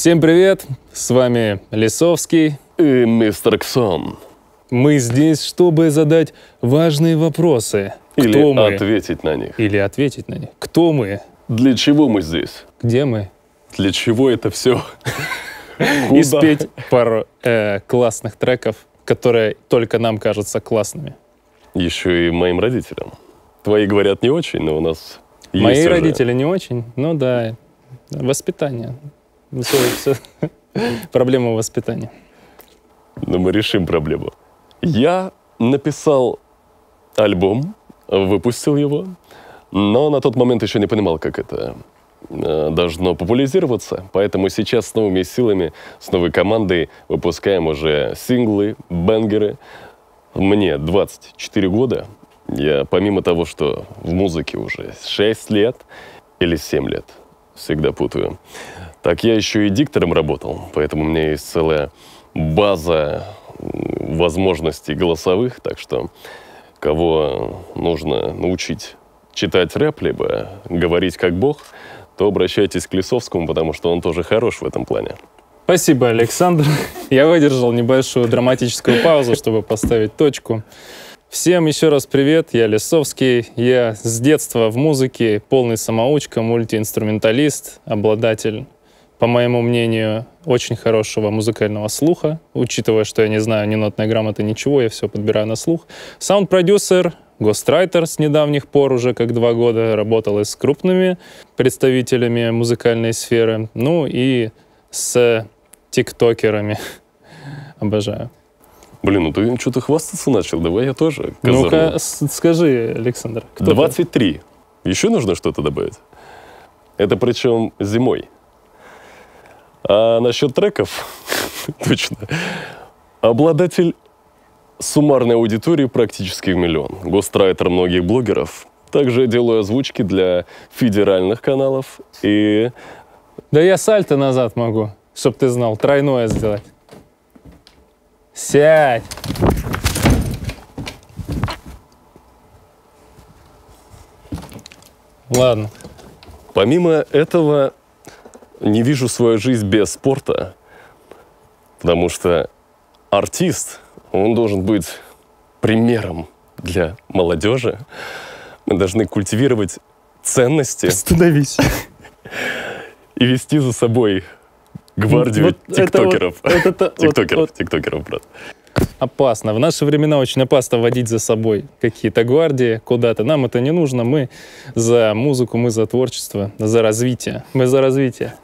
Всем привет, с вами Лисовский и мистер Ксон. Мы здесь, чтобы задать важные вопросы. Или Кто мы? ответить на них. Или ответить на них. Кто мы? Для чего мы здесь? Где мы? Для чего это все? И спеть пару классных треков, которые только нам кажутся классными. Еще и моим родителям. Твои говорят не очень, но у нас есть Мои уже. родители не очень, ну да, воспитание. Проблема воспитания. Но мы решим проблему. Я написал альбом, выпустил его, но на тот момент еще не понимал, как это должно популяризироваться. Поэтому сейчас с новыми силами, с новой командой выпускаем уже синглы, бенгеры. Мне 24 года. Я, помимо того, что в музыке уже 6 лет или 7 лет, всегда путаю, так я еще и диктором работал. Поэтому у меня есть целая база возможностей голосовых. Так что кого нужно научить читать рэп, либо говорить как бог, то обращайтесь к Лисовскому, потому что он тоже хорош в этом плане. Спасибо, Александр. Я выдержал небольшую драматическую паузу, чтобы поставить точку. Всем еще раз привет, я Лисовский. Я с детства в музыке, полный самоучка, мультиинструменталист, обладатель, по моему мнению, очень хорошего музыкального слуха, учитывая, что я не знаю ни нотной грамоты, ничего, я все подбираю на слух. Саунд-продюсер, гострайтер с недавних пор, уже как 2 года, работал и с крупными представителями музыкальной сферы, ну и с тиктокерами. Обожаю. Блин, ну ты что-то хвастаться начал, давай я тоже. Ну-ка, скажи, Александр, кто 23. Еще нужно что-то добавить? Это причем зимой. А насчет треков, точно, обладатель суммарной аудитории практически в 1 миллион. Гострайтер многих блогеров. Также делаю озвучки для федеральных каналов и... Да я сальто назад могу, чтоб ты знал, тройное сделать. Сядь! Ладно. Помимо этого, не вижу свою жизнь без спорта, потому что артист, он должен быть примером для молодежи. Мы должны культивировать ценности. Остановись. И вести за собой гвардию Вот тиктокеров. тиктокеров, Тиктокеров, брат. Опасно. В наши времена очень опасно водить за собой какие-то гвардии куда-то. Нам это не нужно. Мы за музыку, мы за творчество, за развитие. Мы за развитие.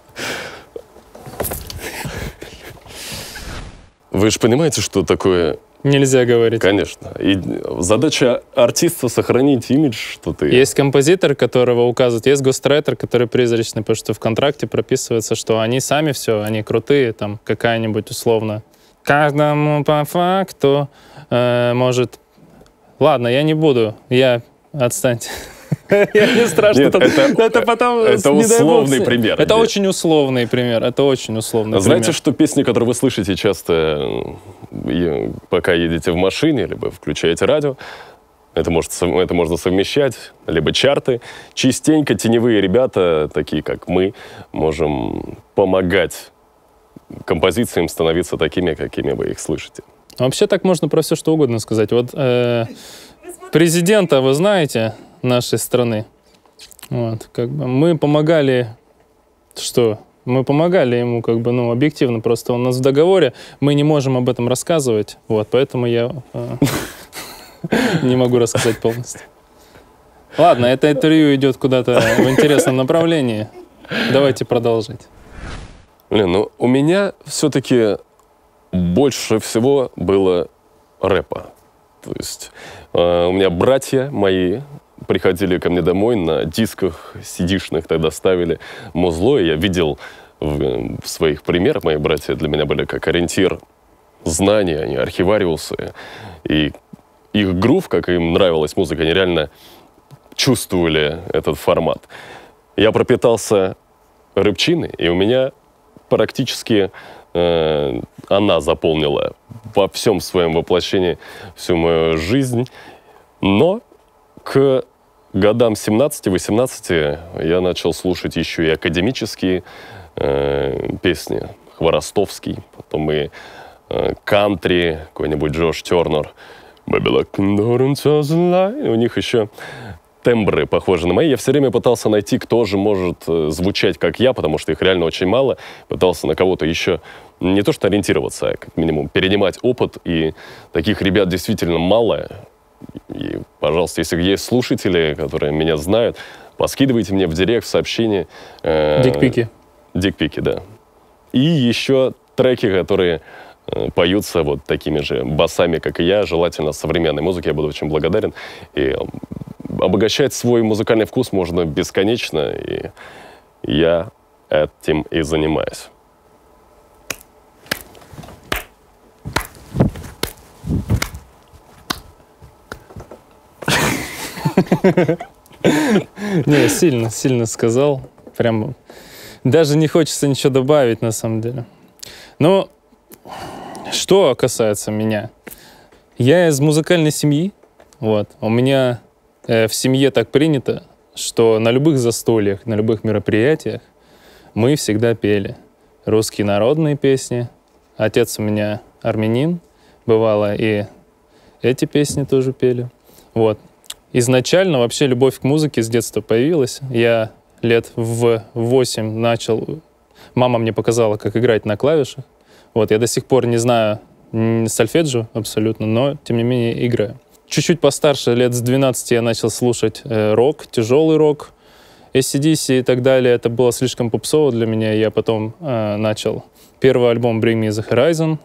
Вы же понимаете, что такое... Нельзя говорить. Конечно. И задача артиста — сохранить имидж, что ты... Есть композитор, которого указывают, есть гострайтер, который призрачный, потому что в контракте прописывается, что они сами все, они крутые, там какая-нибудь условно. Каждому по факту может... Ладно, я не буду, отстаньте. Я не страшно. Это потом... Это условный пример. Это очень условный пример. Это очень условный пример. Знаете, что песни, которые вы слышите часто, пока едете в машине, либо включаете радио, это можно совмещать, либо чарты. Частенько теневые ребята, такие как мы, можем помогать композициям становиться такими, какими вы их слышите. Вообще так можно про все, что угодно сказать. Вот президента, вы знаете, нашей страны. Вот, как бы мы помогали, что? Мы помогали ему, как бы, ну, объективно, просто у нас в договоре, мы не можем об этом рассказывать, вот, поэтому я не могу рассказать полностью. Ладно, это интервью идет куда-то в интересном направлении. Давайте продолжать. Блин, ну, у меня все-таки больше всего было рэпа. То есть у меня братья мои приходили ко мне домой на дисках CD-шных, тогда ставили музло, и я видел в своих примерах, мои братья для меня были как ориентир знаний, они архивариусы, и их грув, как им нравилась музыка, они реально чувствовали этот формат. Я пропитался рэпчиной, и у меня практически она заполнила во всем своем воплощении всю мою жизнь, но к годам 17-18 я начал слушать еще и академические песни. Хворостовский, потом и кантри, какой-нибудь Джош Тернер. У них еще тембры похожи на мои. Я все время пытался найти, кто же может звучать, как я, потому что их реально очень мало. Пытался на кого-то еще не то что ориентироваться, а как минимум перенимать опыт. И таких ребят действительно мало. И, пожалуйста, если есть слушатели, которые меня знают, поскидывайте мне в директ, в сообщение. Дикпики. Дикпики, да. И еще треки, которые поются вот такими же басами, как и я, желательно современной музыки. Я буду очень благодарен. И обогащать свой музыкальный вкус можно бесконечно, и я этим и занимаюсь. Не, сильно сказал. Прям даже не хочется ничего добавить, на самом деле. Но что касается меня. Я из музыкальной семьи. Вот. У меня в семье так принято, что на любых застольях, на любых мероприятиях мы всегда пели русские народные песни. Отец у меня армянин. Бывало, и эти песни тоже пели. Вот. Изначально вообще любовь к музыке с детства появилась. Я лет в 8 начал... Мама мне показала, как играть на клавишах. Вот, я до сих пор не знаю сольфеджио абсолютно, но, тем не менее, играю. Чуть-чуть постарше, лет с 12 я начал слушать рок, тяжелый рок, AC/DC и так далее. Это было слишком попсово для меня. Я потом начал первый альбом Bring Me The Horizon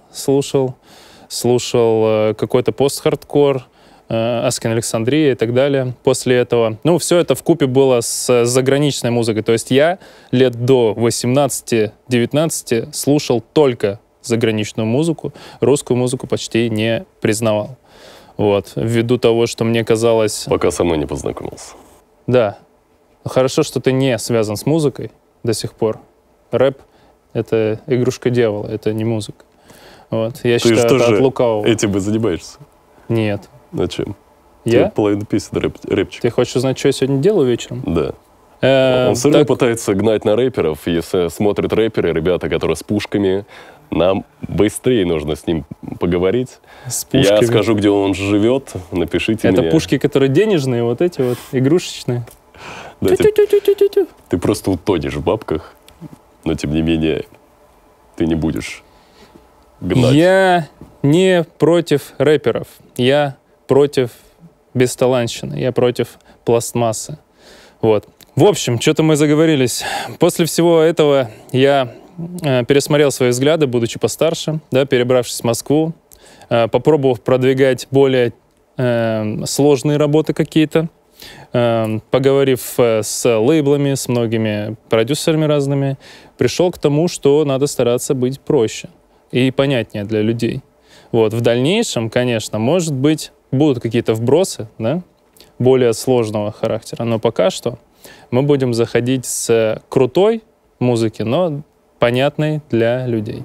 слушал какой-то пост-хардкор, Аскин Александрия и так далее. После этого, все это вкупе было с заграничной музыкой. То есть я лет до 18-19 слушал только заграничную музыку, русскую музыку почти не признавал. Вот. Ввиду того, что мне казалось... Пока со мной не познакомился. Да. Хорошо, что ты не связан с музыкой до сих пор. Рэп — это игрушка дьявола, это не музыка. Вот. Я считаю, это от лукавого. Этим и занимаешься? Нет. А чем? Я? Тебе половина песен рэпчик. Ты хочешь узнать, что я сегодня делаю вечером? Да. Он все равно пытается гнать на рэперов. Если смотрят рэперы, ребята, которые с пушками, нам быстрее нужно с ним поговорить. С пушками. Я скажу, где он живет, напишите мне. Это пушки, которые денежные, вот эти вот, игрушечные. Да, ты просто утонешь в бабках, но тем не менее ты не будешь гнать. Я не против рэперов. Я против бесталанщины. Я против пластмассы. Вот. В общем, что-то мы заговорились. После всего этого я пересмотрел свои взгляды, будучи постарше, да, перебравшись в Москву, попробовав продвигать более сложные работы какие-то, поговорив с лейблами, с многими продюсерами разными, пришел к тому, что надо стараться быть проще и понятнее для людей. Вот. В дальнейшем, конечно, может быть, будут какие-то вбросы, да, более сложного характера, но пока что мы будем заходить с крутой музыки, но понятной для людей.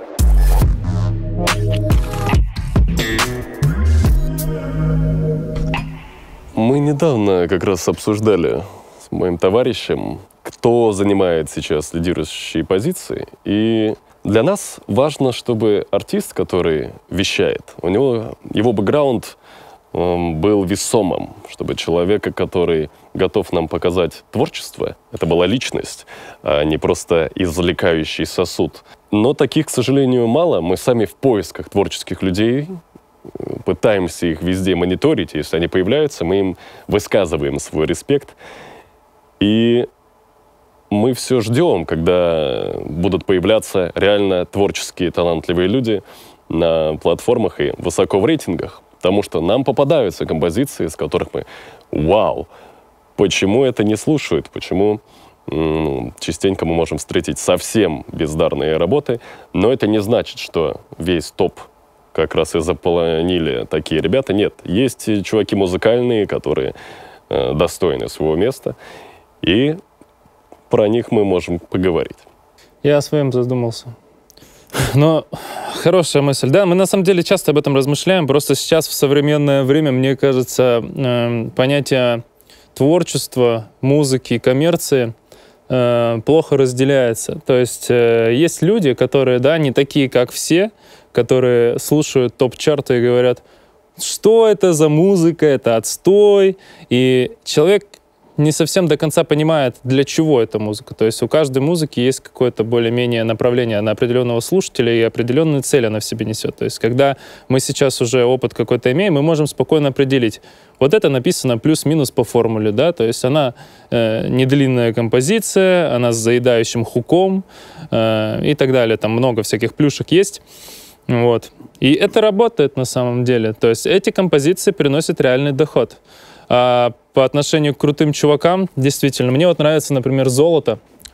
Мы недавно как раз обсуждали с моим товарищем, кто занимает сейчас лидирующие позиции. И для нас важно, чтобы артист, который вещает, у него его бэкграунд был весомым, чтобы человека, который готов нам показать творчество, это была личность, а не просто извлекающий сосуд. Но таких, к сожалению, мало. Мы сами в поисках творческих людей, пытаемся их везде мониторить. Если они появляются, мы им высказываем свой респект. И мы все ждем, когда будут появляться реально творческие, талантливые люди на платформах и высоко в рейтингах. Потому что нам попадаются композиции, с которых мы «Вау! Почему это не слушают? Почему частенько мы можем встретить совсем бездарные работы?» Но это не значит, что весь топ как раз и заполонили такие ребята. Нет, есть чуваки музыкальные, которые достойны своего места, и про них мы можем поговорить. Я о своем задумался. Но хорошая мысль. Да, мы на самом деле часто об этом размышляем. Просто сейчас в современное время, мне кажется, понятие творчества, музыки, коммерции плохо разделяется. То есть есть люди, которые, да, не такие, как все, которые слушают топ-чарты и говорят, что это за музыка, это отстой. И человек не совсем до конца понимает, для чего эта музыка. То есть у каждой музыки есть какое-то более-менее направление на определенного слушателя, и определенные цели она в себе несет. То есть когда мы сейчас уже опыт какой-то имеем, мы можем спокойно определить, вот это написано плюс-минус по формуле, да, то есть она не длинная композиция, она с заедающим хуком и так далее. Там много всяких плюшек есть. Вот. И это работает на самом деле. То есть эти композиции приносят реальный доход. А по отношению к крутым чувакам, действительно, мне вот нравится, например, «Золото».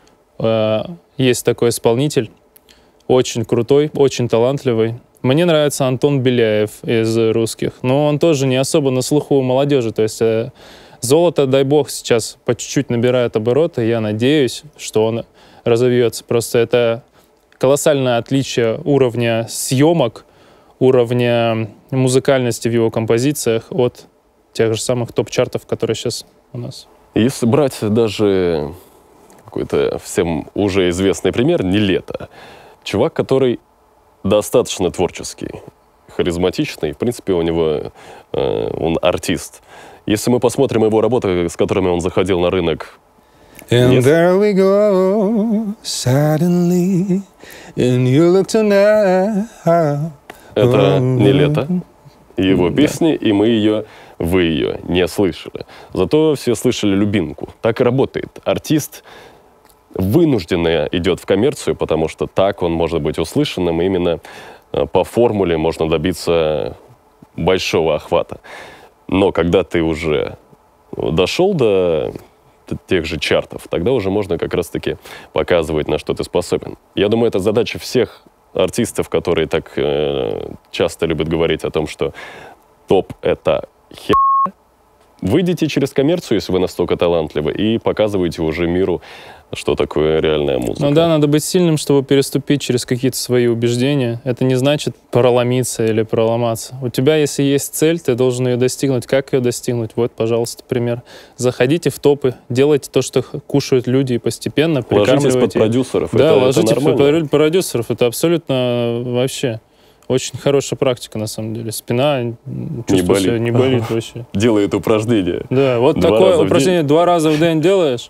Есть такой исполнитель, очень крутой, очень талантливый. Мне нравится Антон Беляев из русских, но он тоже не особо на слуху у молодежи. То есть «Золото», дай бог, сейчас по чуть-чуть набирает обороты, и я надеюсь, что он разовьется. Просто это колоссальное отличие уровня съемок, уровня музыкальности в его композициях от тех же самых топ-чартов, которые сейчас у нас. Если брать даже какой-то всем уже известный пример, «Нилетто». Чувак, который достаточно творческий, харизматичный, в принципе, у него он артист. Если мы посмотрим его работы, с которыми он заходил на рынок, And there we go, suddenly, and you look tonight. это «Нилетто», его песни, и вы ее не слышали. Зато все слышали «Любимку». Так и работает. Артист вынужденно идет в коммерцию, потому что так он может быть услышанным, и именно по формуле можно добиться большого охвата. Но когда ты уже дошел до тех же чартов, тогда уже можно как раз-таки показывать, на что ты способен. Я думаю, это задача всех артистов, которые так часто любят говорить о том, что топ — это херня. Выйдите через коммерцию, если вы настолько талантливы, и показывайте уже миру, что такое реальная музыка. Ну да, надо быть сильным, чтобы переступить через какие-то свои убеждения. Это не значит проломиться или проломаться. У тебя, если есть цель, ты должен ее достигнуть. Как ее достигнуть? Вот, пожалуйста, пример. Заходите в топы, делайте то, что кушают люди, и постепенно прикармливайте. Ложитесь под продюсеров. Да, это ложитесь нормально. под продюсеров. Это абсолютно вообще очень хорошая практика, на самом деле. Спина чувствую себя, не болит вообще. Делает упражнение. Да, вот такое упражнение 2 раза в день делаешь,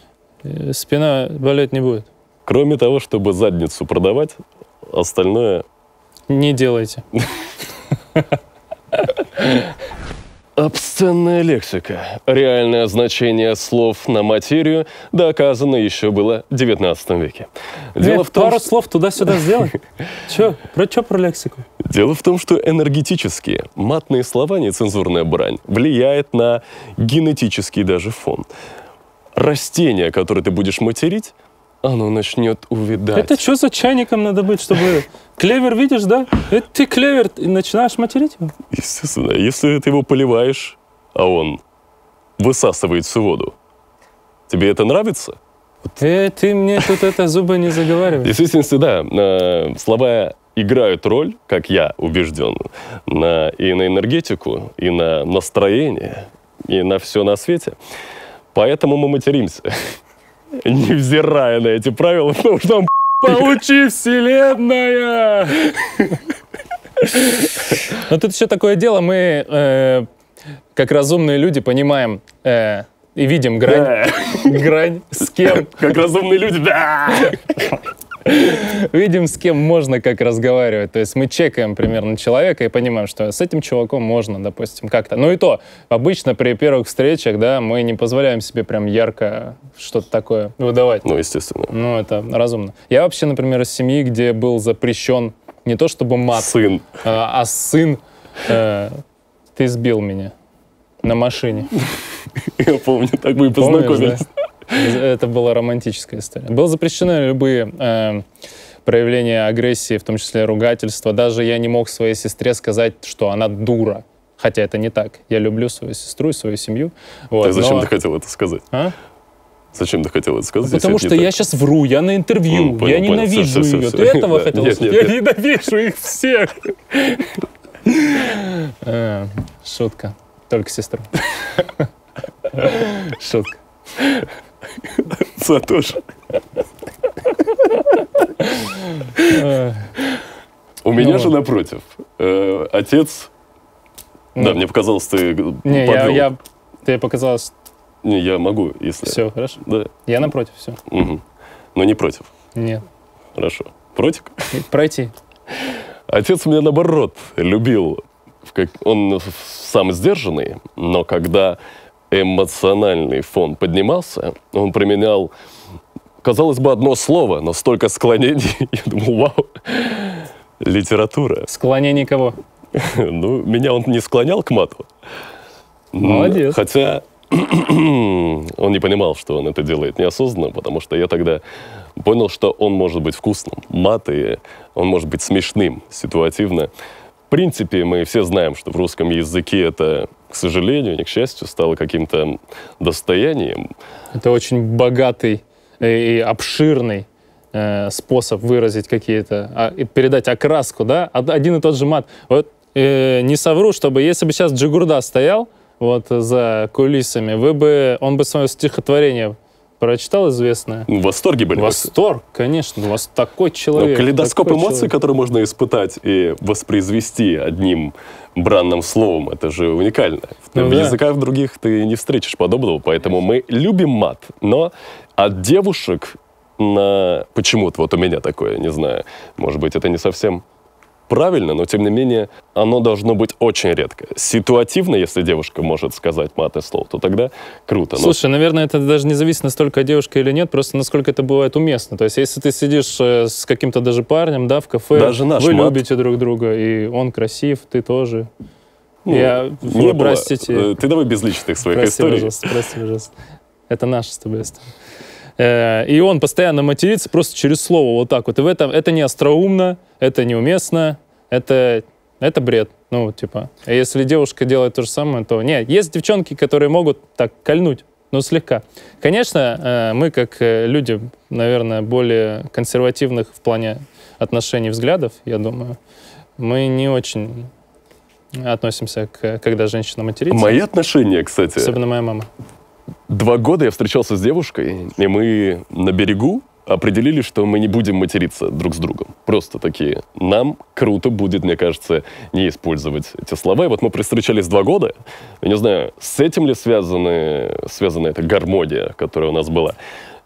спина болеть не будет. Кроме того, чтобы задницу продавать, остальное... Не делайте. Обсценная лексика. Реальное значение слов на материю доказано еще было в 19 веке. Пару слов туда-сюда сделай. Че про лексику? Дело в том, что энергетические, матные слова, нецензурная брань, влияет на генетический даже фон. Растение, которое ты будешь материть, оно начнет увядать. Это что за чайником надо быть, чтобы... Клевер видишь, да? Это ты клевер, и начинаешь материть его? Естественно. Если ты его поливаешь, а он высасывает всю воду, тебе это нравится? Ты мне тут зубы не заговаривай. Действительно, да. Слова играют роль, как я убежден, и на энергетику, и на настроение, и на все на свете. Поэтому мы материмся, невзирая на эти правила, потому что нам получи вселенная! Но тут еще такое дело, мы, как разумные люди, понимаем и видим грань, с кем... Как разумные люди, да! Видим, с кем можно как разговаривать. То есть мы чекаем примерно человека и понимаем, что с этим чуваком можно, допустим, как-то. Ну и то, обычно при первых встречах, да, мы не позволяем себе прям ярко что-то такое выдавать. Ну, естественно. Ну, это разумно. Я вообще, например, из семьи, где был запрещен не то чтобы мат, сын, а сын. Ты сбил меня на машине. Я помню, так мы и познакомились. Это была романтическая история. Было запрещено любые проявления агрессии, в том числе ругательства. Даже я не мог своей сестре сказать, что она дура. Хотя это не так. Я люблю свою сестру и свою семью. Вот, зачем ты хотел это сказать? А? Зачем ты хотел это сказать? Потому что я сейчас вру, я на интервью, я ненавижу ее. Ты этого хотел сказать? Я ненавижу их всех. Шутка. Только сестру. Шутка. Отца тоже. У меня же напротив. Отец... Да, мне показалось, ты Не, тебе показалось... Не, я могу, если... Все, хорошо? Да. Я напротив, все. Угу. Но не против. Нет. Хорошо. Против? Пройти. Отец меня, наоборот, любил. Он сам сдержанный, но когда эмоциональный фон поднимался, он применял, казалось бы, одно слово, но столько склонений. Я думал, вау, литература. Склонение кого? Ну, меня он не склонял к мату. Молодец. Хотя он не понимал, что он это делает неосознанно, потому что я тогда понял, что он может быть вкусным. Мат, и он может быть смешным, ситуативно. В принципе, мы все знаем, что в русском языке это, к сожалению, не к счастью, стало каким-то достоянием. Это очень богатый и обширный способ выразить какие-то, передать окраску, да? Один и тот же мат. Вот не совру, чтобы если бы сейчас Джигурда стоял вот за кулисами, он бы свое стихотворение прочитал известное. В восторге были. Восторг, конечно. У вас такой человек. Калейдоскоп такой эмоций, человек. который можно испытать и воспроизвести одним бранным словом, это же уникально. Ну, в языках других ты не встретишь подобного, поэтому мы любим мат, но от девушек почему-то вот у меня такое, не знаю, может быть, это не совсем правильно, но тем не менее оно должно быть очень редко. Ситуативно, если девушка может сказать матное слово, то тогда круто. Слушай, наверное, это даже не зависит настолько от девушки или нет, просто насколько это бывает уместно. То есть, если ты сидишь с каким-то даже парнем, да, в кафе, даже наш вы мат... любите друг друга, и он красив, ты тоже. Не было. Простите. Ты давай без личных своих историй. Прости, пожалуйста. Это наша с тобой история. И он постоянно матерится просто через слово вот так вот. И это не остроумно, это неуместно, это бред. Ну, типа, а если девушка делает то же самое, то... Нет, есть девчонки, которые могут так кольнуть, но слегка. Конечно, мы, как люди, наверное, более консервативных в плане отношений, взглядов, я думаю, мы не очень относимся когда женщина матерится. Мои отношения, кстати... Особенно моя мама. 2 года я встречался с девушкой, и мы на берегу определили, что мы не будем материться друг с другом. Просто такие. Нам круто будет, мне кажется, не использовать эти слова. И вот мы встречались 2 года. Я не знаю, с этим ли связана эта гармония, которая у нас была.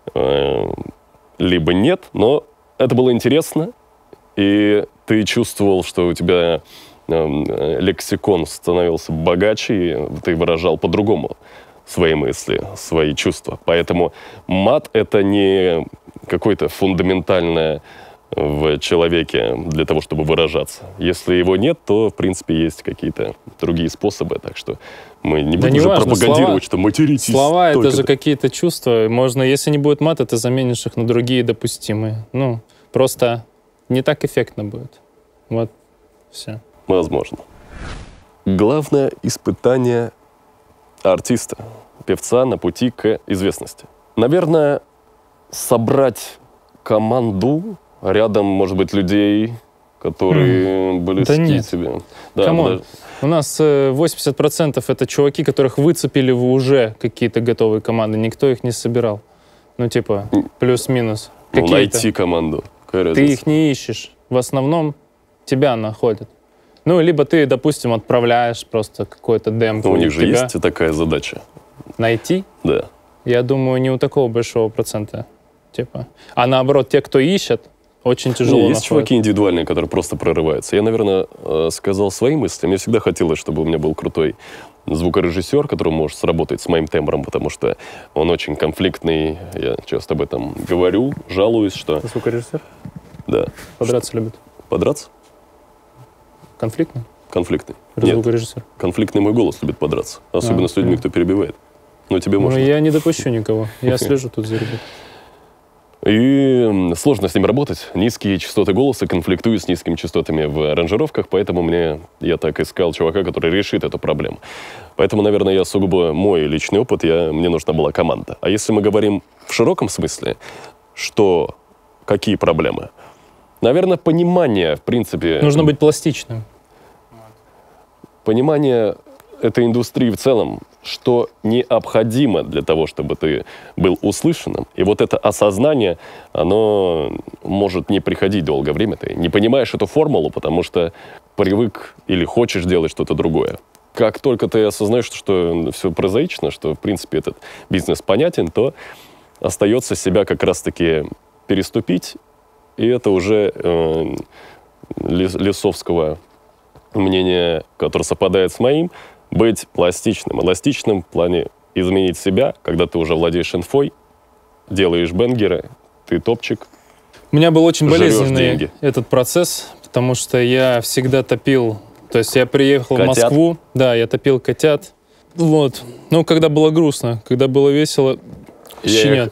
Либо нет, но это было интересно. И ты чувствовал, что у тебя лексикон становился богаче, и ты выражал по-другому свои мысли, свои чувства. Поэтому мат — это не какое-то фундаментальное в человеке для того, чтобы выражаться. Если его нет, то, в принципе, есть какие-то другие способы. Так что мы не будем уже пропагандировать, что материтесь. Слова — это же какие-то чувства. Можно, если не будет мата, ты заменишь их на другие допустимые. Ну, просто не так эффектно будет. Вот, все. Возможно. Главное испытание артиста, певца на пути к известности. Наверное, собрать команду рядом, может быть, людей, которые близки тебе. Да, у нас 80% это чуваки, которых выцепили в уже какие-то готовые команды. Никто их не собирал. Ну, типа, плюс-минус. Найти команду. Ты их не ищешь. В основном тебя находят. Ну, либо ты, допустим, отправляешь просто какой-то демку. У них же есть такая задача. Найти? Да. Я думаю, не у такого большого процента. Типа. А наоборот, те, кто ищет, очень тяжело есть чуваки индивидуальные, которые просто прорываются. Я, наверное, сказал свои мысли. Мне всегда хотелось, чтобы у меня был крутой звукорежиссер, который может сработать с моим тембром, потому что он очень конфликтный. Я часто об этом говорю, жалуюсь, что... Звукорежиссер? Да. Подраться любит. Подраться? Конфликтный? Конфликтный. Нет, звукорежиссер. Конфликтный мой голос любит подраться. Особенно с людьми, кто перебивает. Но тебе можно. Я не допущу никого. Я слежу тут за ребятами. И сложно с ним работать. Низкие частоты голоса конфликтуют с низкими частотами в аранжировках, поэтому я так искал чувака, который решит эту проблему. Поэтому, наверное, я сугубо мой личный опыт, мне нужна была команда. А если мы говорим в широком смысле, какие проблемы? Наверное, понимание, в принципе... Нужно быть пластичным. Понимание этой индустрии в целом, что необходимо для того, чтобы ты был услышанным. И вот это осознание, оно может не приходить долгое время. Ты не понимаешь эту формулу, потому что привык или хочешь делать что-то другое. Как только ты осознаешь, что все прозаично, что, в принципе, этот бизнес понятен, то остается себя как раз-таки переступить. И это уже Лисовского мнения, которое совпадает с моим, быть пластичным. Эластичным в плане изменить себя, когда ты уже владеешь инфой, делаешь бенгеры, ты топчик. У меня был очень Жрёшь болезненный деньги. этот процесс, потому что я всегда топил. То есть я приехал в Котят? Москву, да, я топил котят. Вот. Ну, когда было грустно, когда было весело, щенят.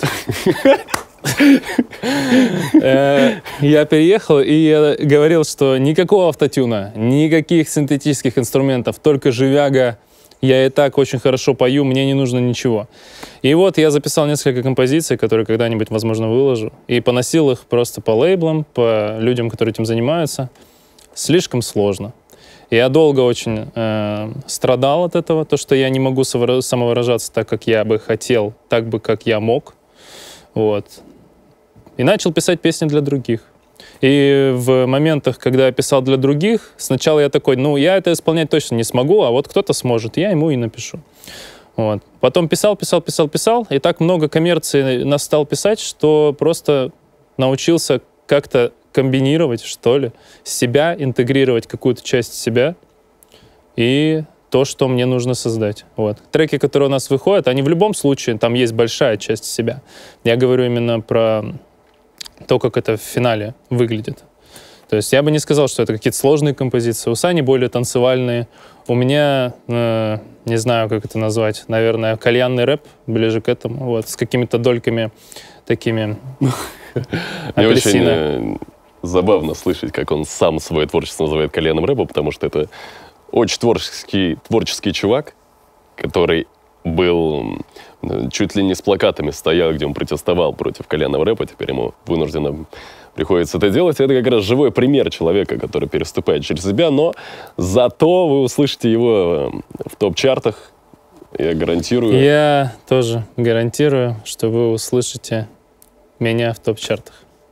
Я переехал, и я говорил, что никакого автотюна, никаких синтетических инструментов, только живяга. Я и так очень хорошо пою, мне не нужно ничего. И вот я записал несколько композиций, которые когда-нибудь, возможно, выложу, и поносил их просто по лейблам, по людям, которые этим занимаются. Слишком сложно. Я долго очень страдал от этого, то, что я не могу самовыражаться так, как я бы хотел, так бы, как я мог. Вот. И начал писать песни для других. И в моментах, когда я писал для других, сначала я такой, ну, я это исполнять точно не смогу, а вот кто-то сможет, я ему и напишу. Вот. Потом писал, и так много коммерции стал писать, что просто научился как-то комбинировать, что ли, себя, интегрировать какую-то часть себя и то, что мне нужно создать. Вот. Треки, которые у нас выходят, они в любом случае, там есть большая часть себя. Я говорю именно про то, как это в финале выглядит. То есть я бы не сказал, что это какие-то сложные композиции. У Сани более танцевальные. У меня, не знаю, как это назвать, наверное, кальянный рэп, ближе к этому, вот, с какими-то дольками такими Мне апельсина. очень забавно слышать, как он сам свое творчество называет кальянным рэпом, потому что это очень творческий чувак, который был чуть ли не с плакатами стоял, где он протестовал против кальянного рэпа, теперь ему вынужденно приходится это делать. Это как раз живой пример человека, который переступает через себя, но зато вы услышите его в топ-чартах, я гарантирую. Я тоже гарантирую, что вы услышите меня в топ-чартах.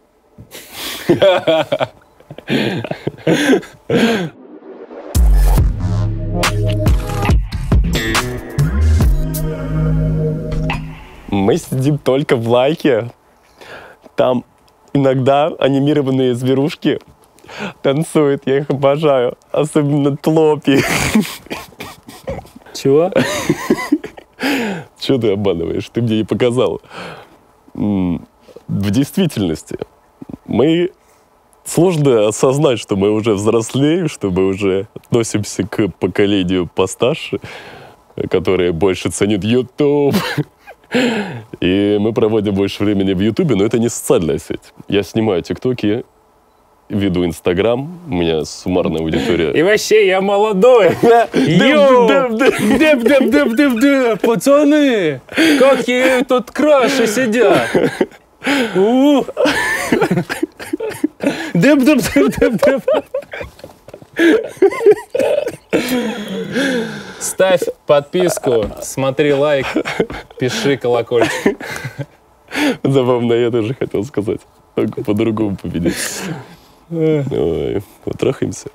Мы сидим только в лайке. Там иногда анимированные зверушки танцуют. Я их обожаю. Особенно Тлопи. Чего? Чего ты обманываешь? Ты мне не показал. В действительности мы... Сложно осознать, что мы уже взрослеем, что мы уже относимся к поколению постарше, которые больше ценят YouTube. И мы проводим больше времени в YouTube, но это не социальная сеть. Я снимаю ТикТоки, веду Инстаграм, у меня суммарная аудитория. И вообще, я молодой. Йоу! Пацаны! Какие тут краши сидят! Ставь подписку, смотри лайк, пиши колокольчик. Забавно, я тоже хотел сказать. Только по-другому победить. Ой, потрахаемся.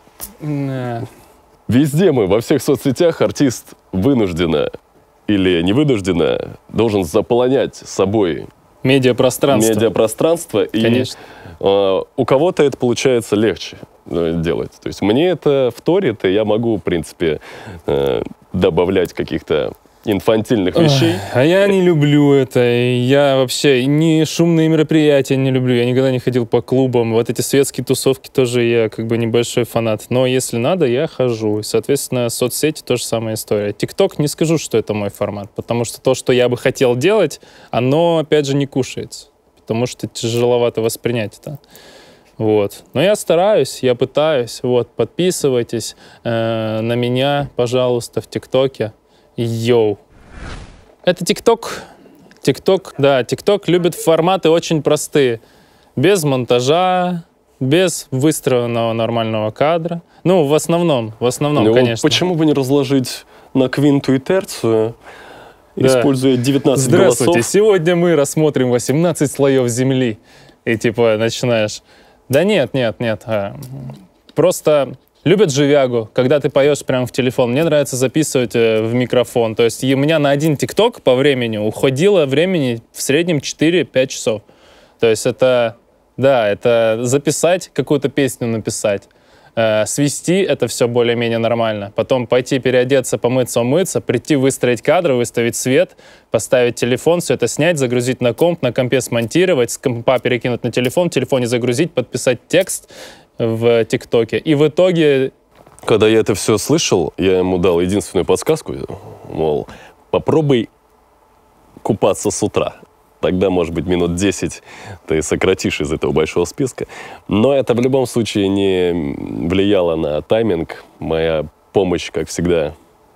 Везде мы, во всех соцсетях, артист вынужденно или невынужденно должен заполонять собой медиапространство. Конечно. И у кого-то это получается легче делать. То есть мне это вторит, и я могу, в принципе, добавлять каких-то инфантильных вещей. А я не люблю это. Я вообще ни шумные мероприятия не люблю. Я никогда не ходил по клубам. Вот эти светские тусовки тоже я как бы небольшой фанат. Но если надо, я хожу. И, соответственно, соцсети тоже самая история. ТикТок не скажу, что это мой формат. Потому что то, что я бы хотел делать, оно, опять же, не кушается. Потому что тяжеловато воспринять это. Вот. Но я стараюсь, я пытаюсь. Вот. Подписывайтесь на меня, пожалуйста, в ТикТоке. Йоу. Это ТикТок. ТикТок, да, ТикТок любит форматы очень простые. Без монтажа, без выстроенного нормального кадра. Ну, в основном, Ну, конечно. почему бы не разложить на квинту и терцию, Да. используя 19 Здравствуйте, голосов. сегодня мы рассмотрим 18 слоев земли. И типа начинаешь... Да нет. Просто любят живягу, когда ты поешь прямо в телефон. Мне нравится записывать в микрофон. То есть у меня на один ТикТок по времени уходило времени в среднем 4-5 часов. То есть это записать какую-то песню, написать. Свести — это все более-менее нормально. Потом пойти переодеться, помыться, умыться, прийти выстроить кадры, выставить свет, поставить телефон, все это снять, загрузить на комп, на компе смонтировать, с компа перекинуть на телефон, в телефоне загрузить, подписать текст в ТикТоке. И в итоге... Когда я это все слышал, я ему дал единственную подсказку, мол, попробуй купаться с утра. Тогда, может быть, минут 10 ты сократишь из этого большого списка. Но это в любом случае не влияло на тайминг. Моя помощь, как всегда,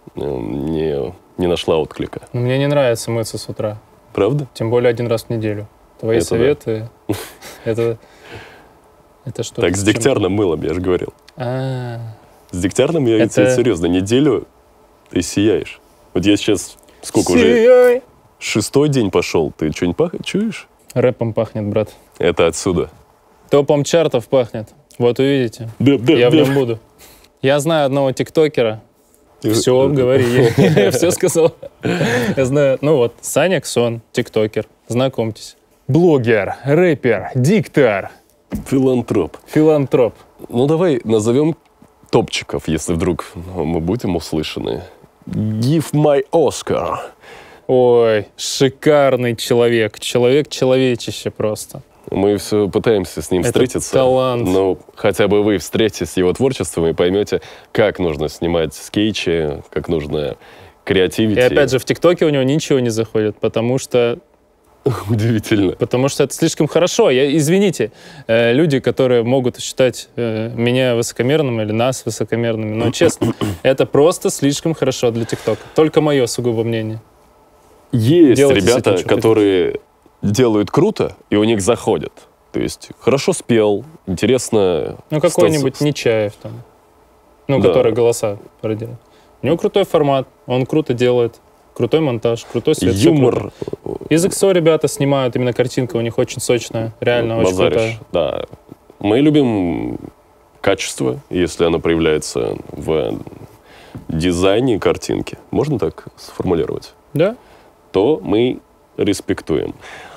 не нашла отклика. Но мне не нравится мыться с утра. Правда? Тем более один раз в неделю. Твои Это советы... Это что? Так, с дегтярным мылом, я же говорил. А, С дегтярным я тебе серьезно, неделю ты сияешь. Вот я сейчас, сколько уже, сияй! 6-й день пошел, ты что-нибудь чуешь? Рэпом пахнет, брат. Это отсюда. Топом чартов пахнет. Вот увидите. Я в нем буду. Я знаю одного тиктокера. Все, говори. Я все сказал. Я знаю. Ну вот, Саня Ксон, тиктокер. Знакомьтесь. Блогер, рэпер, диктор, Филантроп. филантроп. Ну, давай назовем топчиков, если вдруг мы будем услышаны. Give my Oscar. Ой, шикарный человек. Человек-человечище просто. Мы все пытаемся с ним Это встретиться. талант. Но хотя бы вы встретитесь с его творчеством и поймете, как нужно снимать скетчи, как нужно креативить. И опять же, в ТикТоке у него ничего не заходит, потому что Удивительно. это слишком хорошо. Извините, люди, которые могут считать меня высокомерным или нас высокомерными, но честно, это просто слишком хорошо для ТикТока. Только мое сугубо мнение. Есть Делайте с ребята, этим, что которые делают круто, и у них заходят. То есть хорошо спел, интересно. Ну, какой-нибудь Нечаев там, Да. который голоса пародирует. У него крутой формат, он круто делает, крутой монтаж, крутой свет. всё Юмор. круто. Из XO ребята снимают, именно картинка у них очень сочная, реально очень Базаришь. крутая. Да. Мы любим качество, если оно проявляется в дизайне картинки. Можно так сформулировать? Да? То мы респектуем.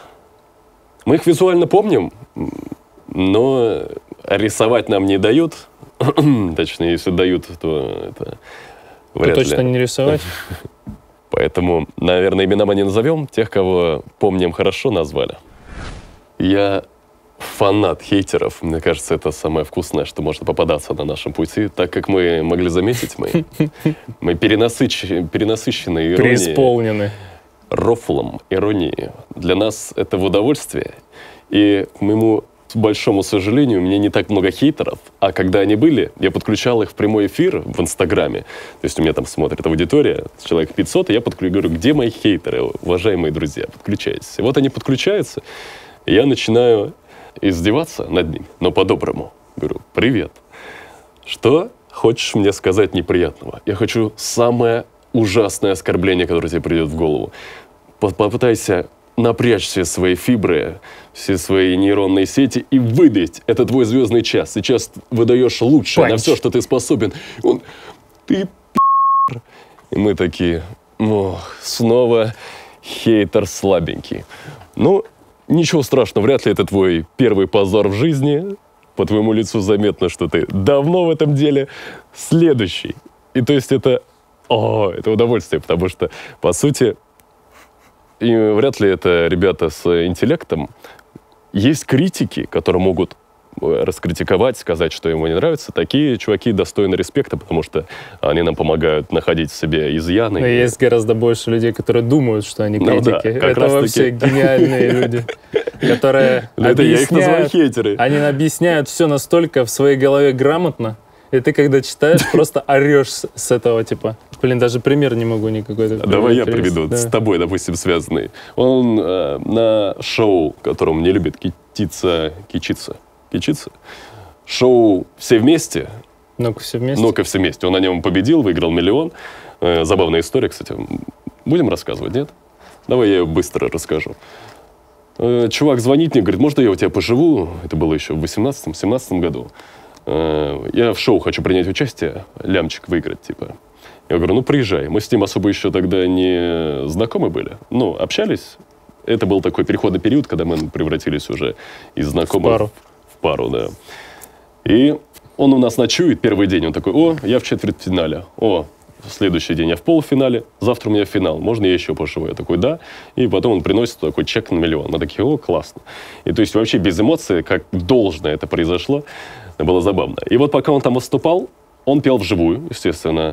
Мы их визуально помним, но рисовать нам не дают. Точнее, если дают, то это То вряд точно ли. не рисовать. Поэтому, наверное, имена мы не назовем. Тех, кого помним хорошо, назвали. Я фанат хейтеров. Мне кажется, это самое вкусное, что может попадаться на нашем пути. Так как мы могли заметить, мы перенасыщены иронией. Преисполнены. Рофлом, иронией. Для нас это в удовольствие. И к моему большому сожалению, у меня не так много хейтеров. А когда они были, я подключал их в прямой эфир в Инстаграме. То есть у меня там смотрит аудитория, человек 500, и я говорю, где мои хейтеры, уважаемые друзья, подключайтесь. И вот они подключаются, и я начинаю издеваться над ними, но по-доброму. Говорю, привет. Что хочешь мне сказать неприятного? Я хочу самое ужасное оскорбление, которое тебе придет в голову. Попытайся напрячь все свои фибры, все свои нейронные сети и выдать. Это твой звездный час. Сейчас выдаешь лучшее на все, что ты способен. Ты пи***р. И мы такие, снова хейтер слабенький. Ну, ничего страшного, вряд ли это твой первый позор в жизни. По твоему лицу заметно, что ты давно в этом деле. Следующий. И то есть это удовольствие, потому что, по сути, и вряд ли это ребята с интеллектом. Есть критики, которые могут раскритиковать, сказать, что ему не нравится. Такие чуваки достойны респекта, потому что они нам помогают находить в себе изъяны. Но есть гораздо больше людей, которые думают, что они Ну да, критики. как Это раз вообще таки. гениальные люди, которые Это я их называю объясняют, хейтеры. они объясняют все настолько в своей голове грамотно, и ты, когда читаешь, просто орешь с этого, типа. Блин, даже пример не могу никакой. Давай я привести. приведу, Да. с тобой, допустим, связанный. Он на шоу, которым не любит кичиться, шоу «Все вместе», Ну-ка, все вместе. «Ну-ка, все вместе». Он на нем победил, выиграл 1 000 000. Забавная история, кстати. Будем рассказывать, нет? Давай я ее быстро расскажу. Чувак звонит мне, говорит, можно я у тебя поживу? Это было еще в 18-17 году. Я в шоу хочу принять участие, лямчик выиграть, типа. Я говорю, ну, приезжай. Мы с ним особо еще тогда не знакомы были. Ну, общались. Это был такой переходный период, когда мы превратились уже из знакомых в пару, да. И он у нас ночует первый день. Он такой, о, я в четвертьфинале. О, следующий день я в полуфинале. Завтра у меня финал. Можно я еще поживу? Я такой, да. И потом он приносит такой чек на 1 000 000. Мы такие, о, классно. И то есть вообще без эмоций, как должно это произошло. Это было забавно. И вот пока он там выступал, он пел вживую, естественно.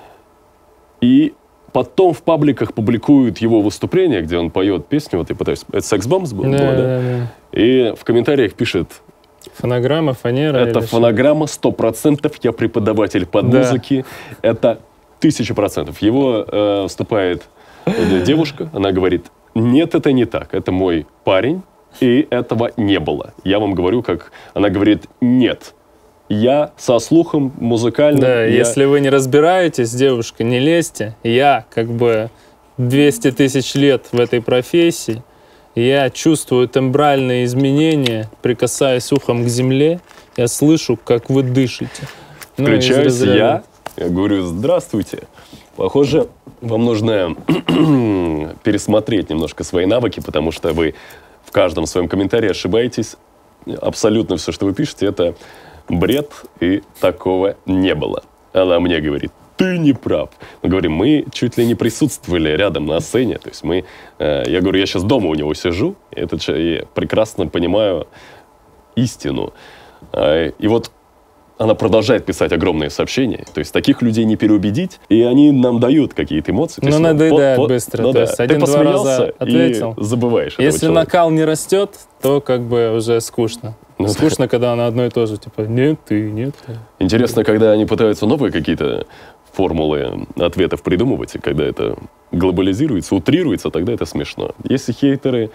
И потом в пабликах публикуют его выступление, где он поет песню, вот я пытаюсь... Это «Sex Bombs» было, да? И в комментариях пишет... Фонограмма, фанера? Это фонограмма, 100%, я преподаватель под музыки. Это 1000%. Его вступает девушка, она говорит, нет, это не так, это мой парень, и этого не было. Я вам говорю, как... Она говорит, нет. Я со слухом музыкальным... Да, если вы не разбираетесь, девушка, не лезьте. Я как бы 200 000 лет в этой профессии. Я чувствую тембральные изменения, прикасаясь ухом к земле. Я слышу, как вы дышите. Включаюсь я говорю, здравствуйте. Похоже, вам нужно пересмотреть немножко свои навыки, потому что вы в каждом своем комментарии ошибаетесь. Абсолютно все, что вы пишете, это... бред, и такого не было. Она мне говорит, ты не прав. Мы говорим, мы чуть ли не присутствовали рядом на сцене. То есть мы... я говорю, я сейчас дома у него сижу, и прекрасно понимаю истину. И вот она продолжает писать огромные сообщения. То есть таких людей не переубедить, и они нам дают какие-то эмоции. Ну, надоедает быстро. То есть один-два раза ответил. И забываешь. Если накал не растет, то как бы уже скучно. Скучно, когда она одно и то же, типа, нет, ты, нет. Интересно, когда они пытаются новые какие-то формулы ответов придумывать, и когда это глобализируется, утрируется, тогда это смешно. Если хейтеры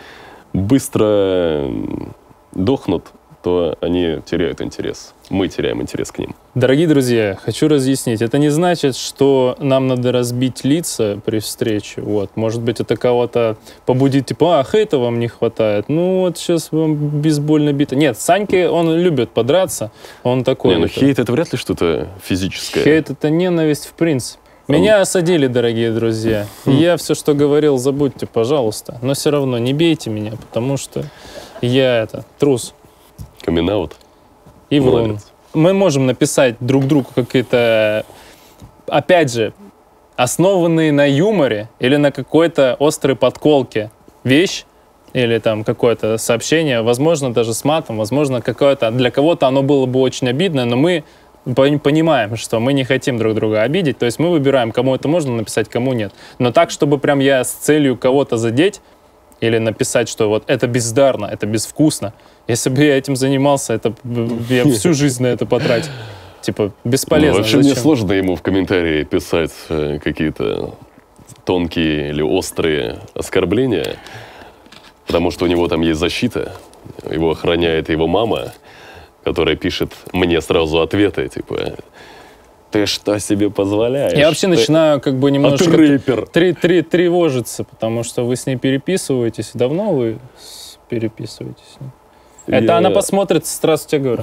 быстро дохнут, то они теряют интерес. Мы теряем интерес к ним. Дорогие друзья, хочу разъяснить. Это не значит, что нам надо разбить лица при встрече. Вот. Может быть, это кого-то побудит, типа, хейта вам не хватает. Ну, вот сейчас вам бейсбольная бита. Нет, Саньке, он любит подраться. Он такой. Не, ну хейт — это вряд ли что-то физическое. Хейт — это ненависть в принципе. Меня осадили, дорогие друзья. Я все, что говорил, забудьте, пожалуйста. Но все равно не бейте меня, потому что я трус. Камин-аут. И врун. Мы можем написать друг другу какие-то, опять же, основанные на юморе или на какой-то острой подколке вещь, или там какое-то сообщение, возможно, даже с матом, возможно, какое-то... Для кого-то оно было бы очень обидно, но мы понимаем, что мы не хотим друг друга обидеть, то есть мы выбираем, кому это можно написать, кому нет. Но так, чтобы прям я с целью кого-то задеть или написать, что вот это бездарно, это безвкусно, если бы я этим занимался, я всю жизнь на это потратил. Типа, бесполезно. Ну, вообще, мне сложно ему в комментарии писать какие-то тонкие или острые оскорбления, потому что у него там есть защита, его охраняет его мама, которая пишет мне сразу ответы, типа, ты что себе позволяешь? Я вообще начинаю как бы немножко тревожиться, потому что вы с ней переписываетесь. Давно вы переписываетесь с ней? Это она посмотрит, сразу тебе говорю.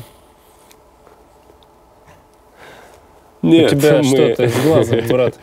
Нет, у тебя что-то с глазом, брат.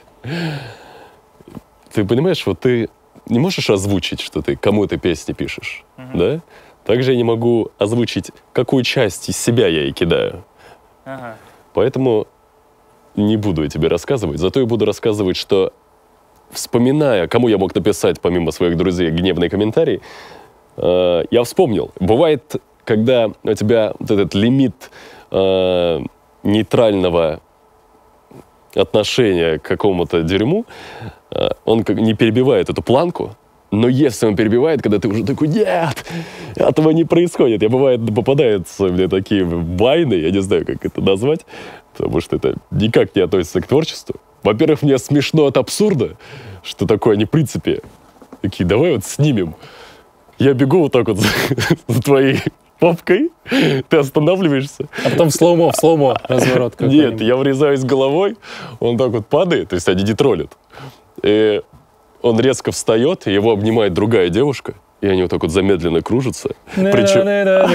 Ты понимаешь, вот ты не можешь озвучить, что ты кому-то песни пишешь, да? Также я не могу озвучить, какую часть из себя я ей кидаю. Поэтому не буду я тебе рассказывать, зато я буду рассказывать, что, вспоминая, кому я мог написать, помимо своих друзей, гневный комментарий, я вспомнил. Бывает, когда у тебя вот этот лимит нейтрального отношения к какому-то дерьму, он не перебивает эту планку, но если он перебивает, когда ты уже такой, нет, этого не происходит. Бывает, попадаются мне такие вайны, я не знаю, как это назвать, потому что это никак не относится к творчеству. Во-первых, мне смешно от абсурда, что такое они, в принципе, такие, давай вот снимем. Я бегу вот так вот за твоей попкой, ты останавливаешься. А потом в слоумо разворот какой-нибудь. Нет, я врезаюсь головой, он так вот падает, то есть они не троллят. И он резко встает, его обнимает другая девушка, и они вот так вот замедленно кружатся. Причем...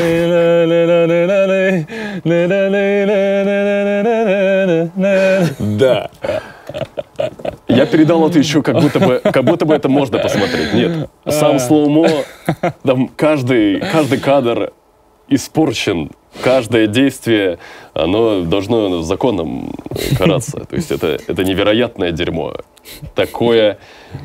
Да. Я передал это еще, как будто бы это можно посмотреть. Нет, сам слоумо, там каждый кадр испорчен, каждое действие, оно должно законом караться. То есть это невероятное дерьмо. Такое...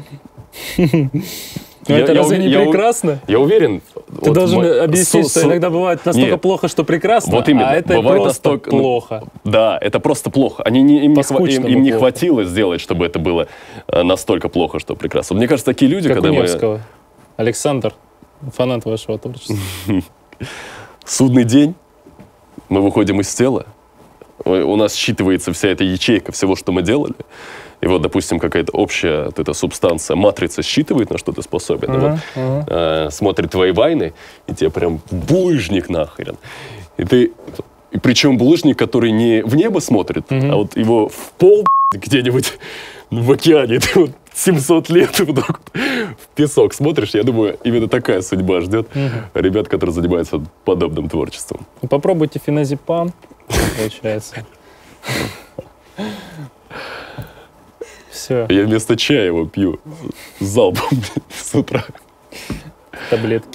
Но это разве не прекрасно? Я уверен. Ты должен объяснить, что иногда бывает настолько плохо, что прекрасно, вот именно, а это просто плохо. Да, это просто плохо. Им не хватило сделать, чтобы это было настолько плохо, что прекрасно. Мне кажется, такие люди, как когда у Невского. Александр, фанат вашего творчества. Судный день, мы выходим из тела, у нас считывается вся эта ячейка всего, что мы делали. И вот, допустим, какая-то общая вот эта субстанция, матрица считывает, на что ты способен. Смотрит твои вайны, и тебе прям булыжник нахрен. И причем булыжник, который не в небо смотрит, а вот его в пол где-нибудь в океане. Ты вот 700 лет вот так вот в песок смотришь. Я думаю, именно такая судьба ждет ребят, которые занимаются подобным творчеством. Попробуйте феназепам, получается. Все. Я вместо чая его пью залпом с утра. Таблетки.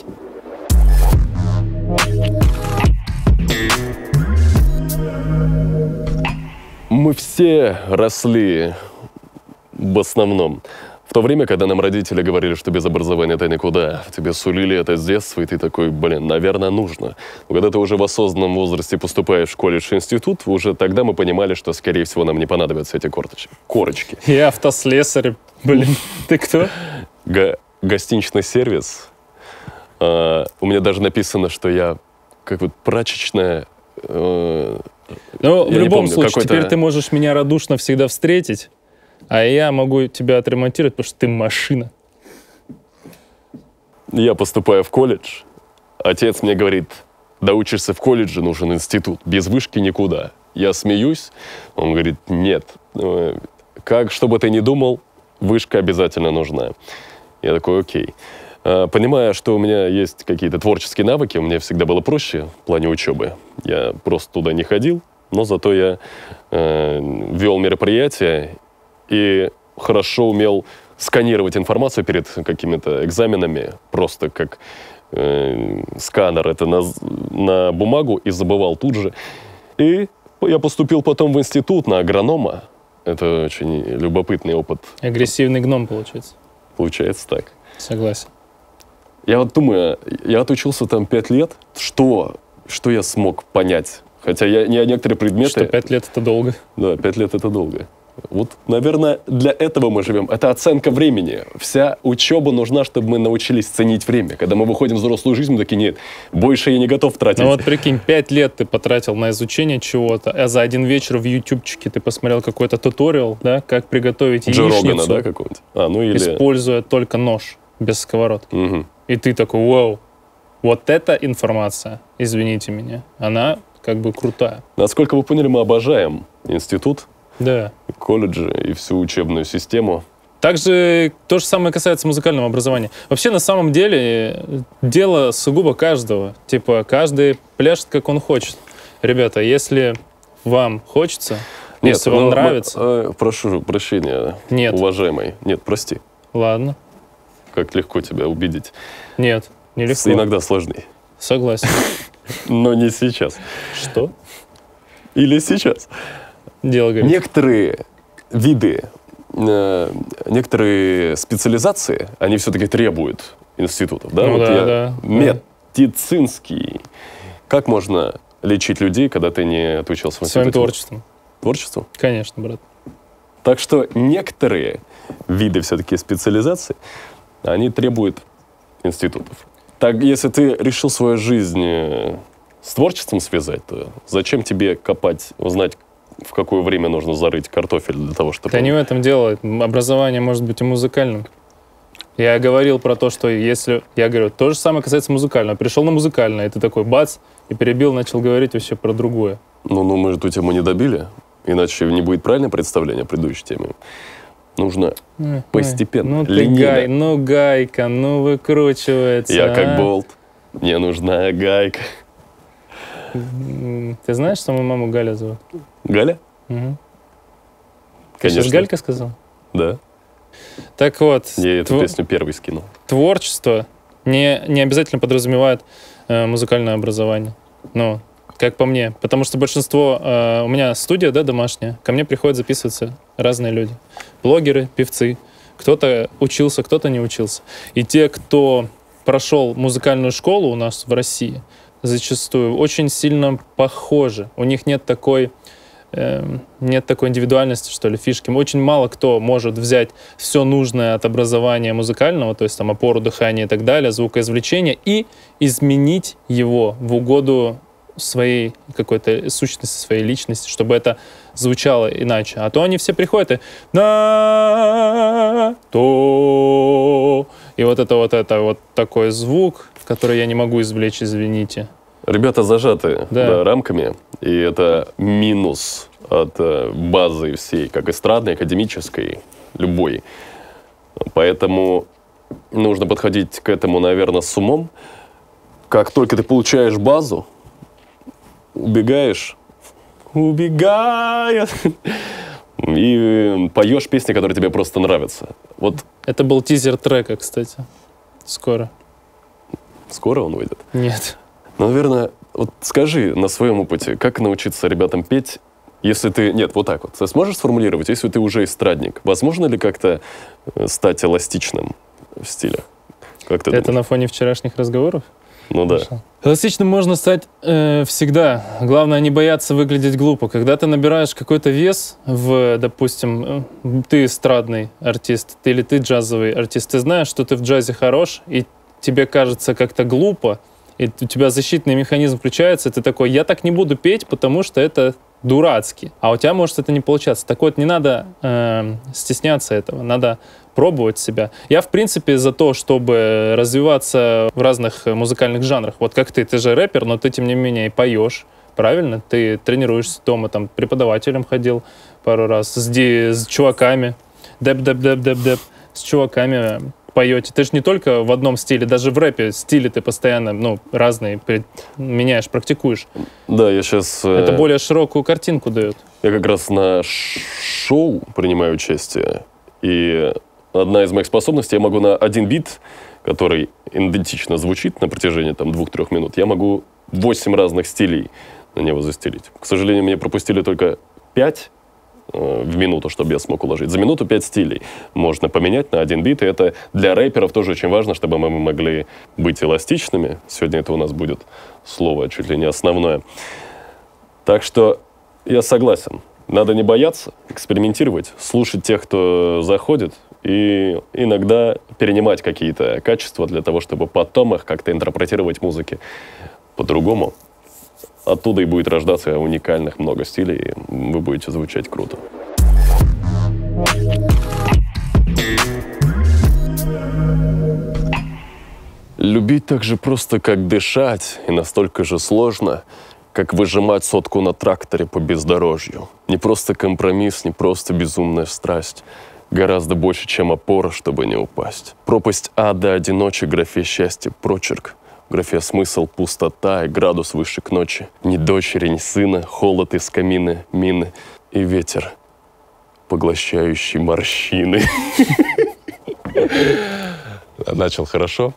Мы все росли в основном в то время, когда нам родители говорили, что без образования ты никуда. Тебе сулили это с детства, и ты такой, наверное, нужно. Но когда ты уже в осознанном возрасте поступаешь в колледж и институт, уже тогда мы понимали, что, скорее всего, нам не понадобятся эти корочки. Я автослесарь. Ты кто? Гостиничный сервис. У меня даже написано, что я как вот прачечная... в любом случае, теперь ты можешь меня радушно всегда встретить, а я могу тебя отремонтировать, потому что ты машина. Я поступаю в колледж. Отец мне говорит, да учишься в колледже, нужен институт. Без вышки никуда. Я смеюсь. Он говорит, нет. Что бы ты ни думал, вышка обязательно нужна. Я такой, окей. Понимая, что у меня есть какие-то творческие навыки, мне всегда было проще в плане учебы. Я просто туда не ходил, но зато я вел мероприятия и хорошо умел сканировать информацию перед какими-то экзаменами, просто как сканер это на бумагу, и забывал тут же. И я поступил потом в институт на агронома. Это очень любопытный опыт. Агрессивный гном, получается. Получается так. Согласен. Я вот думаю, я отучился там 5 лет. Что я смог понять? Хотя некоторые предметы... Что 5 лет — это долго. Да, 5 лет — это долго. Вот, наверное, для этого мы живем. Это оценка времени. Вся учеба нужна, чтобы мы научились ценить время. Когда мы выходим в взрослую жизнь, мы такие, нет, больше я не готов тратить. Ну вот прикинь, 5 лет ты потратил на изучение чего-то, а за один вечер в ютубчике ты посмотрел какой-то туториал, да, как приготовить Джо яичницу, Рогана, да, какого-нибудь? используя только нож, без сковородки. Угу. И ты такой, вау, вот эта информация, извините меня, она как бы крутая. Насколько вы поняли, мы обожаем институт, да, колледжи и всю учебную систему. Также то же самое касается музыкального образования. Вообще, на самом деле, дело сугубо каждого. Типа, каждый пляшет, как он хочет. Ребята, если вам хочется, если вам нравится... прошу прощения, нет. Уважаемый. Нет, прости. Ладно. Как легко тебя убедить. Нет, нелегко. Иногда сложнее. Согласен. Но не сейчас. Что? Или сейчас. Дело говорит. Некоторые виды, некоторые специализации, они все-таки требуют институтов. Да? Ну, вот да. Медицинский. Как можно лечить людей, когда ты не отучился в институте? Своим творчеством. Творчеством? Конечно, брат. Так что некоторые виды все-таки специализаций, они требуют институтов. Так, если ты решил свою жизнь с творчеством связать, то зачем тебе копать, узнать, в какое время нужно зарыть картофель для того, чтобы... Да не в этом дело. Образование может быть и музыкальным. Я говорил про то, что если... Я говорю, то же самое касается музыкального. Пришел на музыкальное, и ты такой бац, и перебил, начал говорить вообще про другое. Ну, мы же эту тему не добили, иначе не будет правильного представления о предыдущей теме. Нужно постепенно, Ну ты лениво. гайка, выкручивается. Я как болт, мне нужна гайка. Ты знаешь, что мою маму Галя зовут? Галя? Угу. Ты сейчас Галька сказал? Да. Так вот, Я эту песню первый скинул. творчество не обязательно подразумевает музыкальное образование. Ну, как по мне. Потому что большинство... у меня студия, да, домашняя. Ко мне приходят записываться разные люди. Блогеры, певцы. Кто-то учился, кто-то не учился. И те, кто прошел музыкальную школу у нас в России, зачастую очень сильно похожи. У них нет такой индивидуальности, что ли, фишки. Очень мало кто может взять все нужное от образования музыкального, то есть там опору, дыхание и так далее, звукоизвлечение, и изменить его в угоду своей какой-то сущности, своей личности, чтобы это звучало иначе. А то они все приходят и то, и вот это такой звук, который я не могу извлечь, извините. Ребята зажаты рамками, и это минус от базы всей, как эстрадной, академической, любой. Поэтому нужно подходить к этому, наверное, с умом. Как только ты получаешь базу, убегая, и поешь песни, которые тебе просто нравятся. Вот. Это был тизер трека, кстати. Скоро. Скоро он выйдет? Нет. Наверное, вот скажи на своем опыте, как научиться ребятам петь, если ты... Нет, вот так вот. Ты сможешь сформулировать, если ты уже эстрадник, возможно ли как-то стать эластичным в стиле? Как ты Это думаешь? на фоне вчерашних разговоров? Ну да. Эластичным можно стать всегда. Главное, не бояться выглядеть глупо. Когда ты набираешь какой-то вес, допустим, ты эстрадный артист, или ты джазовый артист, ты знаешь, что ты в джазе хорош, и тебе кажется как-то глупо, и у тебя защитный механизм включается, и ты такой, я так не буду петь, потому что это дурацки. А у тебя может это не получаться. Так вот, не надо стесняться этого, надо пробовать себя. Я, в принципе, за то, чтобы развиваться в разных музыкальных жанрах. Вот как ты же рэпер, но ты, тем не менее, и поешь, правильно? Ты тренируешься дома, там, преподавателем ходил пару раз, с чуваками, деп-деп-деп-деп-деп, с чуваками поете. Ты же не только в одном стиле, даже в рэпе стили ты постоянно, разные меняешь, практикуешь. Да, я сейчас... Это более широкую картинку дает. Я как раз на шоу принимаю участие, и одна из моих способностей, я могу на один бит, который идентично звучит на протяжении 2-3 минут, я могу 8 разных стилей на него застелить. К сожалению, мне пропустили только 5 в минуту, чтобы я смог уложить. За минуту 5 стилей можно поменять на один бит, и это для рэперов тоже очень важно, чтобы мы могли быть эластичными. Сегодня это у нас будет слово чуть ли не основное. Так что я согласен. Надо не бояться, экспериментировать, слушать тех, кто заходит, и иногда перенимать какие-то качества для того, чтобы потом их как-то интерпретировать в музыке по-другому. Оттуда и будет рождаться уникальных много стилей, и вы будете звучать круто. Любить так же просто, как дышать, и настолько же сложно, как выжимать сотку на тракторе по бездорожью. Не просто компромисс, не просто безумная страсть. Гораздо больше, чем опора, чтобы не упасть. Пропасть ада, одиночек, графе счастья, прочерк. В графе смысл, пустота и градус выше к ночи. Ни дочери, ни сына, холод из камины, мины и ветер, поглощающий морщины. Начал хорошо.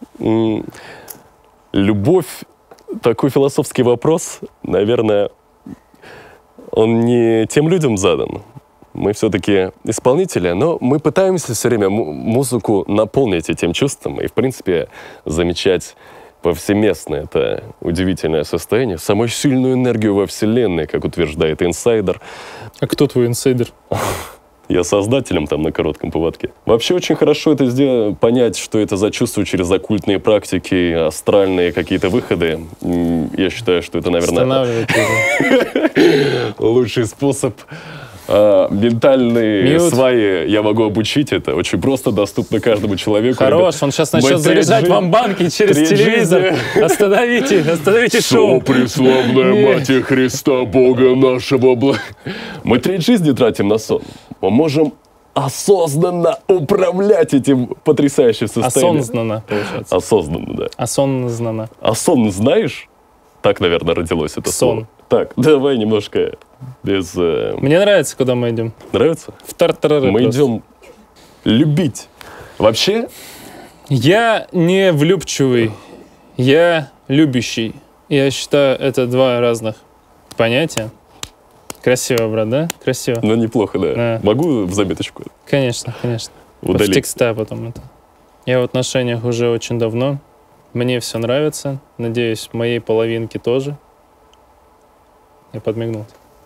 Любовь, такой философский вопрос, наверное, он не тем людям задан. Мы все-таки исполнители, но мы пытаемся все время музыку наполнить этим чувством и, в принципе, замечать повсеместно это удивительное состояние, самую сильную энергию во Вселенной, как утверждает инсайдер. А кто твой инсайдер? Я создателем там на коротком поводке. Вообще очень хорошо это понять, что это за чувство через оккультные практики, астральные какие-то выходы. Я считаю, что это, наверное, лучший способ ментальные Мьют. сваи я могу обучить. Это очень просто, доступно каждому человеку. Хорош, Ребят, он сейчас мы начнет заряжать треть вам банки через треть телевизор. Остановите шоу. приславная Не. Мать Христа, Бога нашего Мы треть жизни тратим на сон. Мы можем осознанно управлять этим потрясающим состоянием. Осознанно, получается. Осознанно, да. Осознанно. А сон знаешь? Так, наверное, родилось это Сон. слово. Так, давай немножко без... Мне нравится, куда мы идем. Нравится? В тартарары Мы просто. идем любить. Вообще, Я не влюбчивый, я любящий. Я считаю, это два разных понятия. Красиво, брат, да? Красиво. ну неплохо, да. Да. Могу в заметочку Конечно. В удалить? текста потом это. Я в отношениях уже очень давно. Мне все нравится. Надеюсь, моей половинке тоже. Я подмигнул.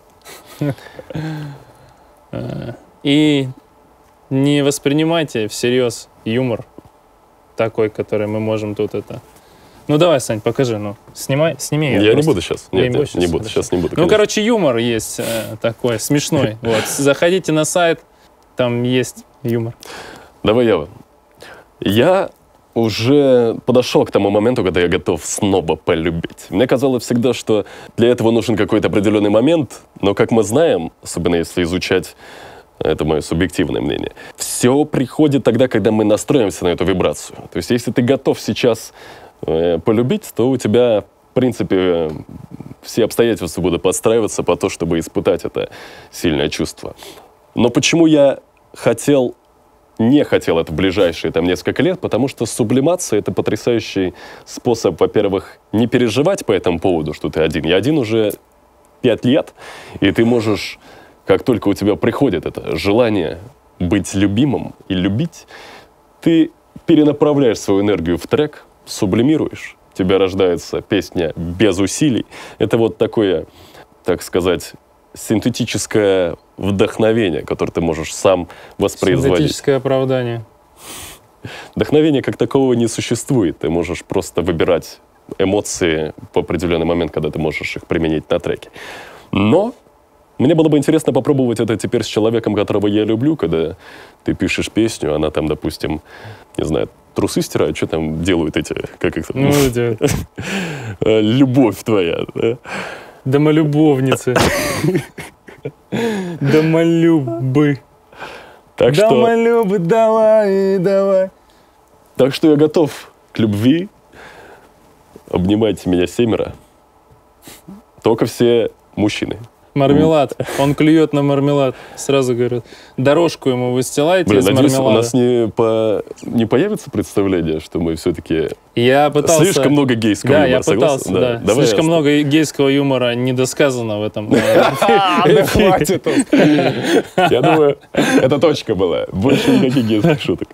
И не воспринимайте всерьез юмор такой, который мы можем тут это... Ну давай, Сань, покажи, сними. Я не просто. буду сейчас. Не Нет, будешь не буду. сейчас? Сейчас не буду. Ну, конечно. короче, юмор есть такой смешной. Вот. Заходите на сайт, там есть юмор. Давай я. Я уже подошел к тому моменту, когда я готов снова полюбить. Мне казалось всегда, что для этого нужен какой-то определенный момент, но, как мы знаем, особенно если изучать, это мое субъективное мнение, все приходит тогда, когда мы настроимся на эту вибрацию. То есть, если ты готов сейчас полюбить, то у тебя, в принципе, все обстоятельства будут подстраиваться по то, чтобы испытать это сильное чувство. Но почему я не хотел это в ближайшие несколько лет, потому что сублимация — это потрясающий способ, во-первых, не переживать по этому поводу, что ты один. Я один уже 5 лет, и ты можешь, как только у тебя приходит это желание быть любимым и любить, ты перенаправляешь свою энергию в трек, сублимируешь, у тебя рождается песня без усилий. Это вот такое, так сказать, синтетическое вдохновение, которое ты можешь сам воспроизводить. Синтетическое оправдание. Вдохновения как такового не существует. Ты можешь просто выбирать эмоции в определенный момент, когда ты можешь их применить на треке. Но мне было бы интересно попробовать это теперь с человеком, которого я люблю, когда ты пишешь песню, она там, допустим, не знаю, трусы стирают, что там делают эти, как их там? Ну, идет. Любовь твоя, да? Домолюбовницы. Домолюбы. Так что, Домолюбы, давай. так что я готов к любви. Обнимайте меня 7. Только все мужчины. Мармелад. Он клюет на мармелад. Сразу говорят. Дорожку ему выстилаете Блин, из надеюсь, у мармелада. нас не появится представление, что мы все-таки... Я пытался... Слишком много гейского Да, юмора, я пытался, согласен? да. Давай Слишком много гейского юмора недосказано в этом. Да хватит. Я думаю, это точка была. Больше никаких гейских шуток.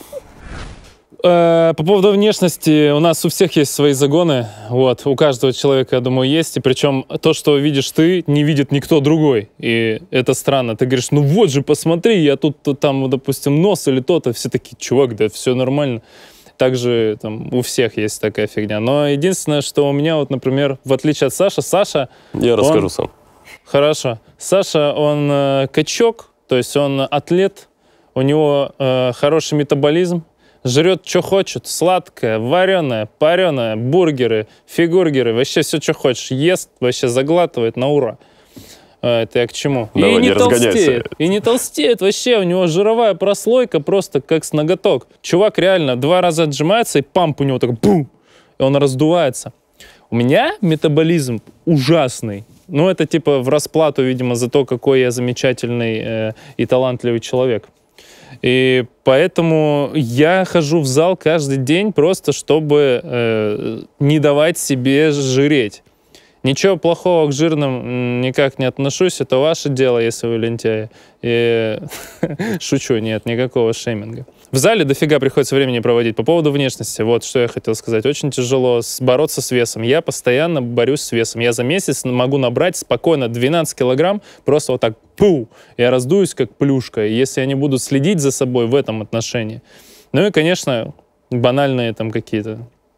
По поводу внешности, у нас у всех есть свои загоны. Вот, у каждого человека, я думаю, есть. И причем то, что видишь ты, не видит никто другой. И это странно. Ты говоришь, ну вот же, посмотри, я тут, там, допустим, нос или то-то. Все такие, чувак, да все нормально. Также там у всех есть такая фигня. Но единственное, что у меня, вот, например, в отличие от Саша, Я расскажу сам. Хорошо. Саша, он качок, то есть он атлет, у него хороший метаболизм, жрет, что хочет, сладкое, вареное, пареное, бургеры, фигургеры, вообще все, что хочешь, ест, вообще заглатывает на ура. Это я к чему? Давай, и не не разгоняйся. толстеет. И не толстеет вообще, у него жировая прослойка просто как с ноготок. Чувак реально 2 раза отжимается, и памп у него такой бум, и он раздувается. У меня метаболизм ужасный. Ну, это типа в расплату, видимо, за то, какой я замечательный и талантливый человек. И поэтому я хожу в зал каждый день просто, чтобы не давать себе жиреть. Ничего плохого к жирным никак не отношусь, это ваше дело, если вы лентяи. И шучу, нет, никакого шейминга. В зале дофига приходится времени проводить. По поводу внешности, вот что я хотел сказать. Очень тяжело бороться с весом. Я постоянно борюсь с весом. Я за месяц могу набрать спокойно 12 килограмм, просто вот так, пу, я раздуюсь как плюшка, если я не буду следить за собой в этом отношении. Ну и, конечно, банальные там какие-то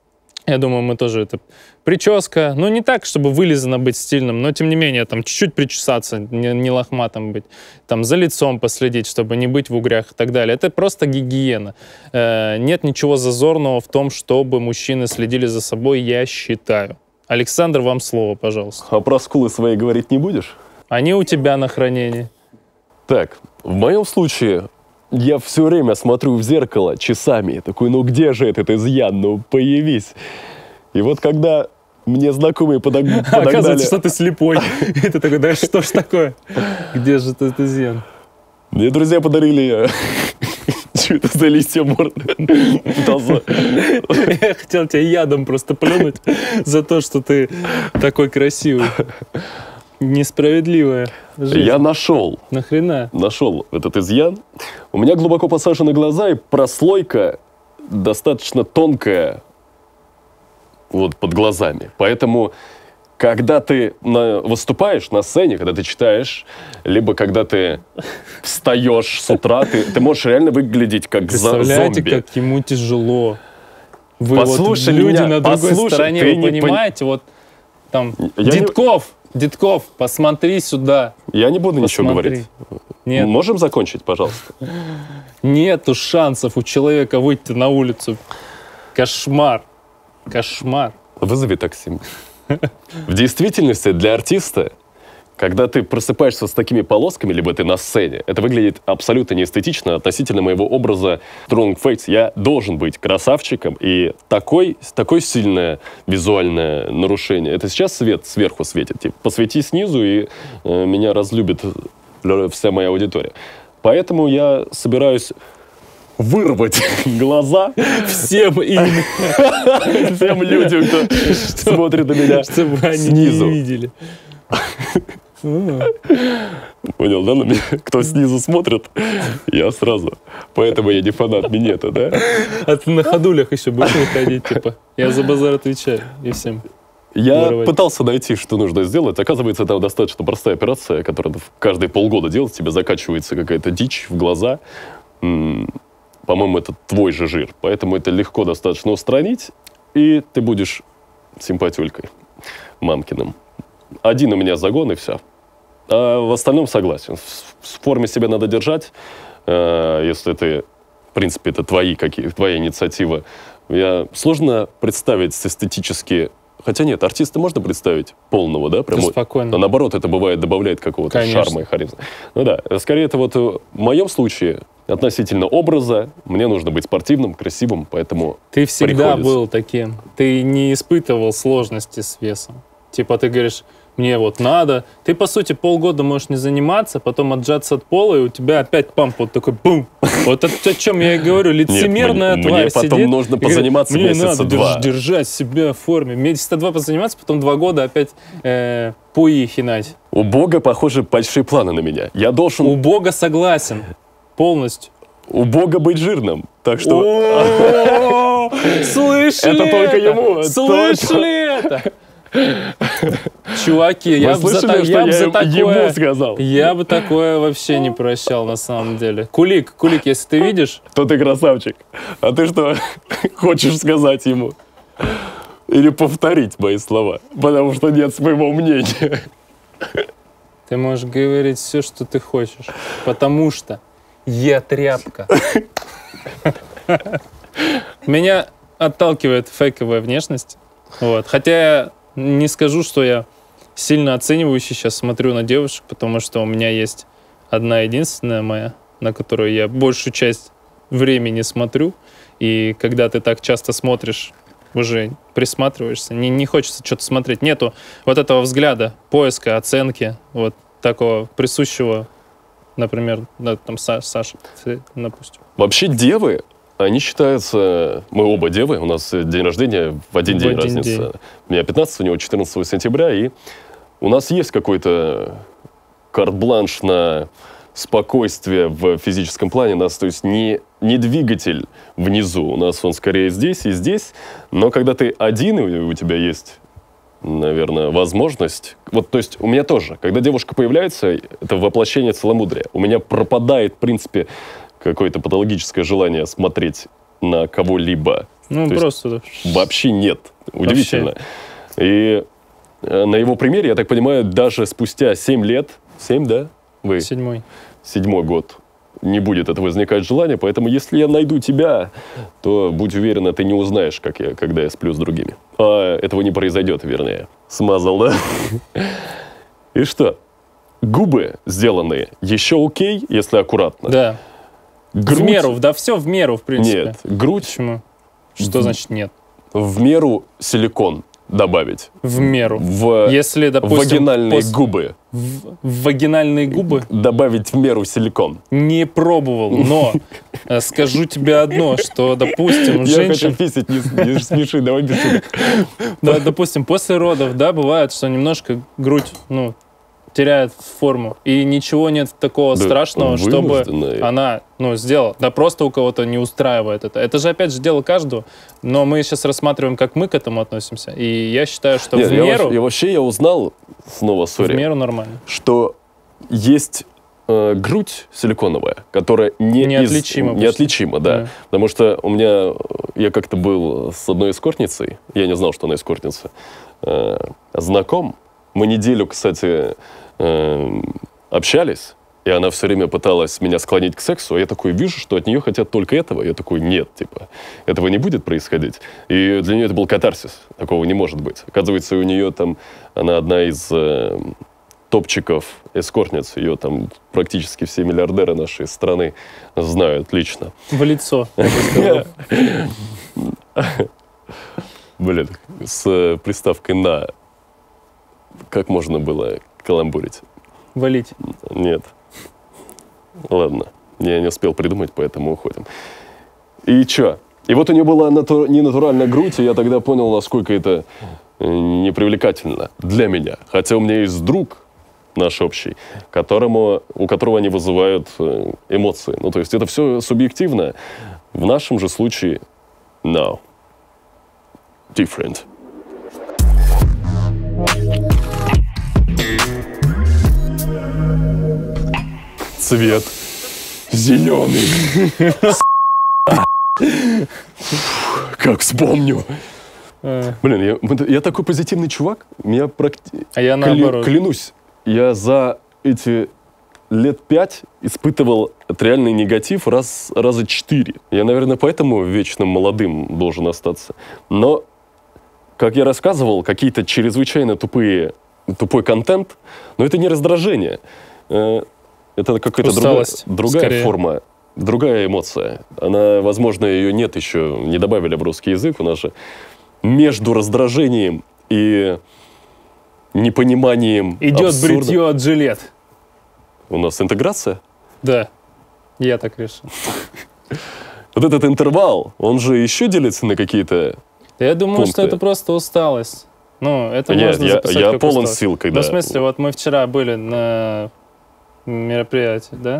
Я думаю, мы тоже это... Прическа, ну, не так, чтобы вылизано быть стильным, но, тем не менее, там, чуть-чуть причесаться, не лохматым быть, там, за лицом последить, чтобы не быть в угрях и так далее. Это просто гигиена. Нет ничего зазорного в том, чтобы мужчины следили за собой, я считаю. Александр, вам слово, пожалуйста. А про скулы свои говорить не будешь? Они у тебя на хранении. Так, в моем случае я все время смотрю в зеркало часами. Такой, ну где же этот изъян? Ну появись. И вот когда мне знакомые подогнали... Оказывается, что ты слепой. И ты такой, да что ж такое? Где же этот изъян? Мне друзья подарили... Что это за листья морды? Я хотел тебя ядом просто плюнуть за то, что ты такой красивый. Несправедливая жизнь. Я нашел. Нахрена? Нашел этот изъян. У меня глубоко посажены глаза, и прослойка достаточно тонкая вот под глазами. Поэтому, когда ты выступаешь на сцене, когда ты читаешь, либо когда ты встаешь с утра, ты можешь реально выглядеть как Представляете, зомби. как ему тяжело. Вы Послушай вот люди меня, на другой послушай, стороне, ты вы не понимаете, вот там, Я Дедков, посмотри сюда. Я не буду ничего Посмотри. говорить. Нет. Можем закончить, пожалуйста? Нету шансов у человека выйти на улицу. Кошмар. Кошмар. Вызови такси. В действительности для артиста, когда ты просыпаешься с такими полосками, либо ты на сцене, это выглядит абсолютно неэстетично относительно моего образа Strong Face. Я должен быть красавчиком, и такое сильное визуальное нарушение. Это сейчас свет сверху светит. Типа, посвети снизу, и меня разлюбит вся моя аудитория. Поэтому я собираюсь вырвать глаза всем людям, кто смотрит на меня Чтобы они снизу. не видели. Понял, да? На меня? Кто снизу смотрит, я сразу. Поэтому я не фанат минета, да? А ты на ходулях еще будешь выходить, типа, я за базар отвечаю, и всем. Я Воровать. пытался найти, что нужно сделать. Оказывается, это достаточно простая операция, которая каждые полгода делать. Тебе закачивается какая-то дичь в глаза. По-моему, это твой же жир. Поэтому это легко достаточно устранить. И ты будешь симпатюлькой мамкиным. Один у меня загон, и все. А в остальном согласен. В форме себя надо держать. Если ты, в принципе, это твоя инициатива. Сложно представить эстетически... Хотя нет, артиста можно представить полного, да? Прямо, спокойно. А наоборот, это бывает, добавляет какого-то Конечно. шарма и харизмы. Ну да, скорее это вот в моем случае относительно образа мне нужно быть спортивным, красивым, поэтому Ты всегда приходится. был таким. Ты не испытывал сложности с весом. Типа ты говоришь, мне вот надо. Ты, по сути, полгода можешь не заниматься, потом отжаться от пола, и у тебя опять памп вот такой бум. Вот это о чем я и говорю. Лицемерная тварь мне потом сидит нужно и говорит, позаниматься мне месяца надо два. держать себя в форме. Месяца два позаниматься, потом 2 года опять пуи хинать. У Бога, похоже, большие планы на меня. Я должен У Бога согласен. Полностью. у Бога быть жирным. Так что О, слышали Это только ему, Слышали это? Чуваки, вы я бы за слышали, что я такое... ему сказал? Я бы такое вообще не прощал, на самом деле. Кулик, если ты видишь... То ты красавчик. А ты что, хочешь сказать ему? Или повторить мои слова? Потому что нет своего мнения. Ты можешь говорить все, что ты хочешь. Потому что я тряпка. Меня отталкивает фейковая внешность. Вот. Хотя я не скажу, что я сильно оценивающе сейчас смотрю на девушек, потому что у меня есть одна единственная моя, на которую я большую часть времени смотрю. И когда ты так часто смотришь, уже присматриваешься, не хочется что-то смотреть. Нету вот этого взгляда, поиска, оценки, вот такого присущего, например, да, там Саша, допустим. Вообще девы, они считаются... Мы оба девы, у нас день рождения в один день разница. У меня 15, у него 14 сентября, и у нас есть какой-то карт-бланш на спокойствие в физическом плане. У нас, то есть, не двигатель внизу, у нас он скорее здесь и здесь. Но когда ты один, и у тебя есть, наверное, возможность... Вот, то есть, у меня тоже. Когда девушка появляется, это воплощение целомудрия. У меня пропадает, в принципе, какое-то патологическое желание смотреть на кого-либо Ну, То есть просто... вообще нет. Удивительно. И на его примере, я так понимаю, даже спустя 7 лет, 7, да? Вы? 7-й. 7-й год. Не будет это возникать желание, поэтому если я найду тебя, то будь уверена, ты не узнаешь, когда я сплю с другими. А этого не произойдет, вернее. Смазал, да? И что? Губы сделанные еще окей, если аккуратно. Да. Грудь... В меру, да, все в меру, в принципе. Нет, грудь Почему? Что значит нет? в меру силикон добавить. В меру. В Если, допустим, вагинальные губы в вагинальные губы добавить в меру силикон. не пробовал, но скажу тебе одно, что, допустим, Я хочу женщин... писать, не смеши, давай без шуток. Да, допустим, после родов, да, бывает, что немножко грудь, ну, теряет форму. И ничего нет такого Да, страшного, чтобы вынужденная. она, ну, сделала. Да просто у кого-то не устраивает это. Это же, опять же, дело каждого. Но мы сейчас рассматриваем, как мы к этому относимся. И я считаю, что Нет, в меру... я узнал, снова В сори, меру нормально. что есть грудь силиконовая, которая Неотличима почти. неотличима, да. Да. Потому что я как-то был с одной эскортницей, я не знал, что она эскортница, знаком. Мы неделю, кстати, общались, и она все время пыталась меня склонить к сексу, а я такой вижу, что от нее хотят только этого. Я такой, нет, типа, этого не будет происходить. И для нее это был катарсис, такого не может быть. Оказывается, у нее там, она одна из топчиков эскортниц, ее там практически все миллиардеры нашей страны знают лично. В лицо, я бы сказал. Блин, с приставкой «на». Как можно было каламбурить? Валить. Нет. Ладно, я не успел придумать, поэтому уходим. И чё? И вот у нее была ненатуральная грудь, и я тогда понял, насколько это непривлекательно для меня. Хотя у меня есть друг наш общий, у которого они вызывают эмоции. Ну, то есть это все субъективно. В нашем же случае no. Different. Цвет зеленый. Как вспомню. Блин, я такой позитивный чувак. А я наоборот. Клянусь, я за эти лет 5 испытывал реальный негатив раза 4. Я, наверное, поэтому вечно молодым должен остаться. Но, как я рассказывал, какие-то чрезвычайно тупой контент, но это не раздражение. Это какая-то другая форма, другая эмоция. Она, возможно, ее нет еще, не добавили в русский язык. У нас же между раздражением и непониманием идет абсурда. бритье от жилет. У нас интеграция? Да, я так решил. Вот этот интервал, он же еще делится на какие-то Я думаю, пункты. что это просто усталость. Ну, это Нет, можно записать я как полон усталость. сил, когда... Ну, в смысле, вот мы вчера были на мероприятии, да?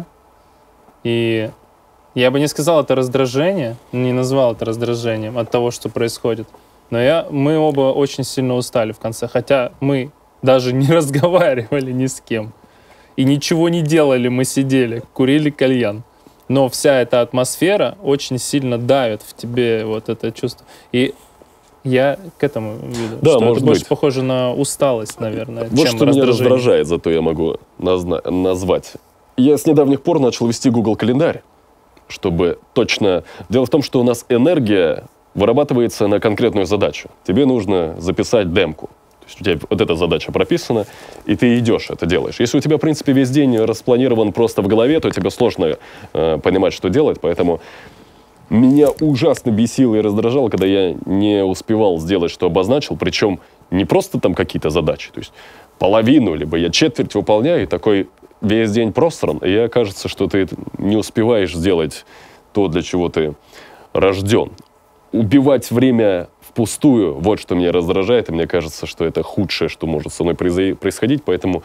И я бы не сказал это раздражение, не назвал это раздражением от того, что происходит. Но мы оба очень сильно устали в конце, хотя мы даже не разговаривали ни с кем. И ничего не делали, мы сидели, курили кальян. Но вся эта атмосфера очень сильно давит в тебе вот это чувство. И я к этому веду, Да, что может это больше быть. похоже на усталость, наверное, Вот чем что меня раздражение. раздражает, зато я могу назвать. Я с недавних пор начал вести Google календарь, чтобы точно... Дело в том, что у нас энергия вырабатывается на конкретную задачу. Тебе нужно записать демку. То есть у тебя вот эта задача прописана, и ты идешь это делаешь. Если у тебя, в принципе, весь день распланирован просто в голове, то тебе сложно понимать, что делать. Поэтому меня ужасно бесило и раздражало, когда я не успевал сделать, что обозначил. Причем не просто там какие-то задачи. То есть половину, либо я четверть выполняю, и такой весь день просран. И кажется, что ты не успеваешь сделать то, для чего ты рожден. Убивать время впустую, вот что меня раздражает, и мне кажется, что это худшее, что может со мной происходить, поэтому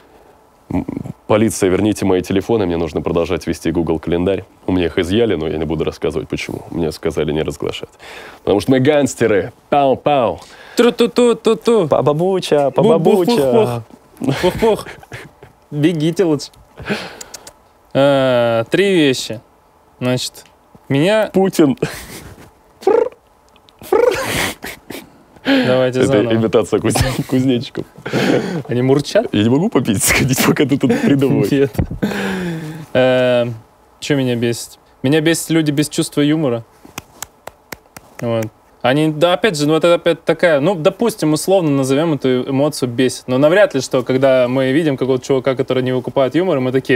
полиция, верните мои телефоны, мне нужно продолжать вести Google календарь. У меня их изъяли, но я не буду рассказывать, почему. Мне сказали не разглашать. Потому что мы гангстеры. Пау-пау. Тру-ту-ту-ту-ту. Па-бабуча, па-бабуча. Пух-пух. Бегите лучше. 3 вещи. Значит, меня... Путин. Давайте Это заново. имитация кузнечиков. Они мурчат? Я не могу попить, сходить, пока ты тут придумываешь. Нет. Что меня бесит? Меня бесит люди без чувства юмора. Вот. Они, да, опять же, ну это опять такая, ну, допустим, условно назовем эту эмоцию бесит. Но навряд ли, что когда мы видим какого-то чувака, который не выкупает юмора, мы такие...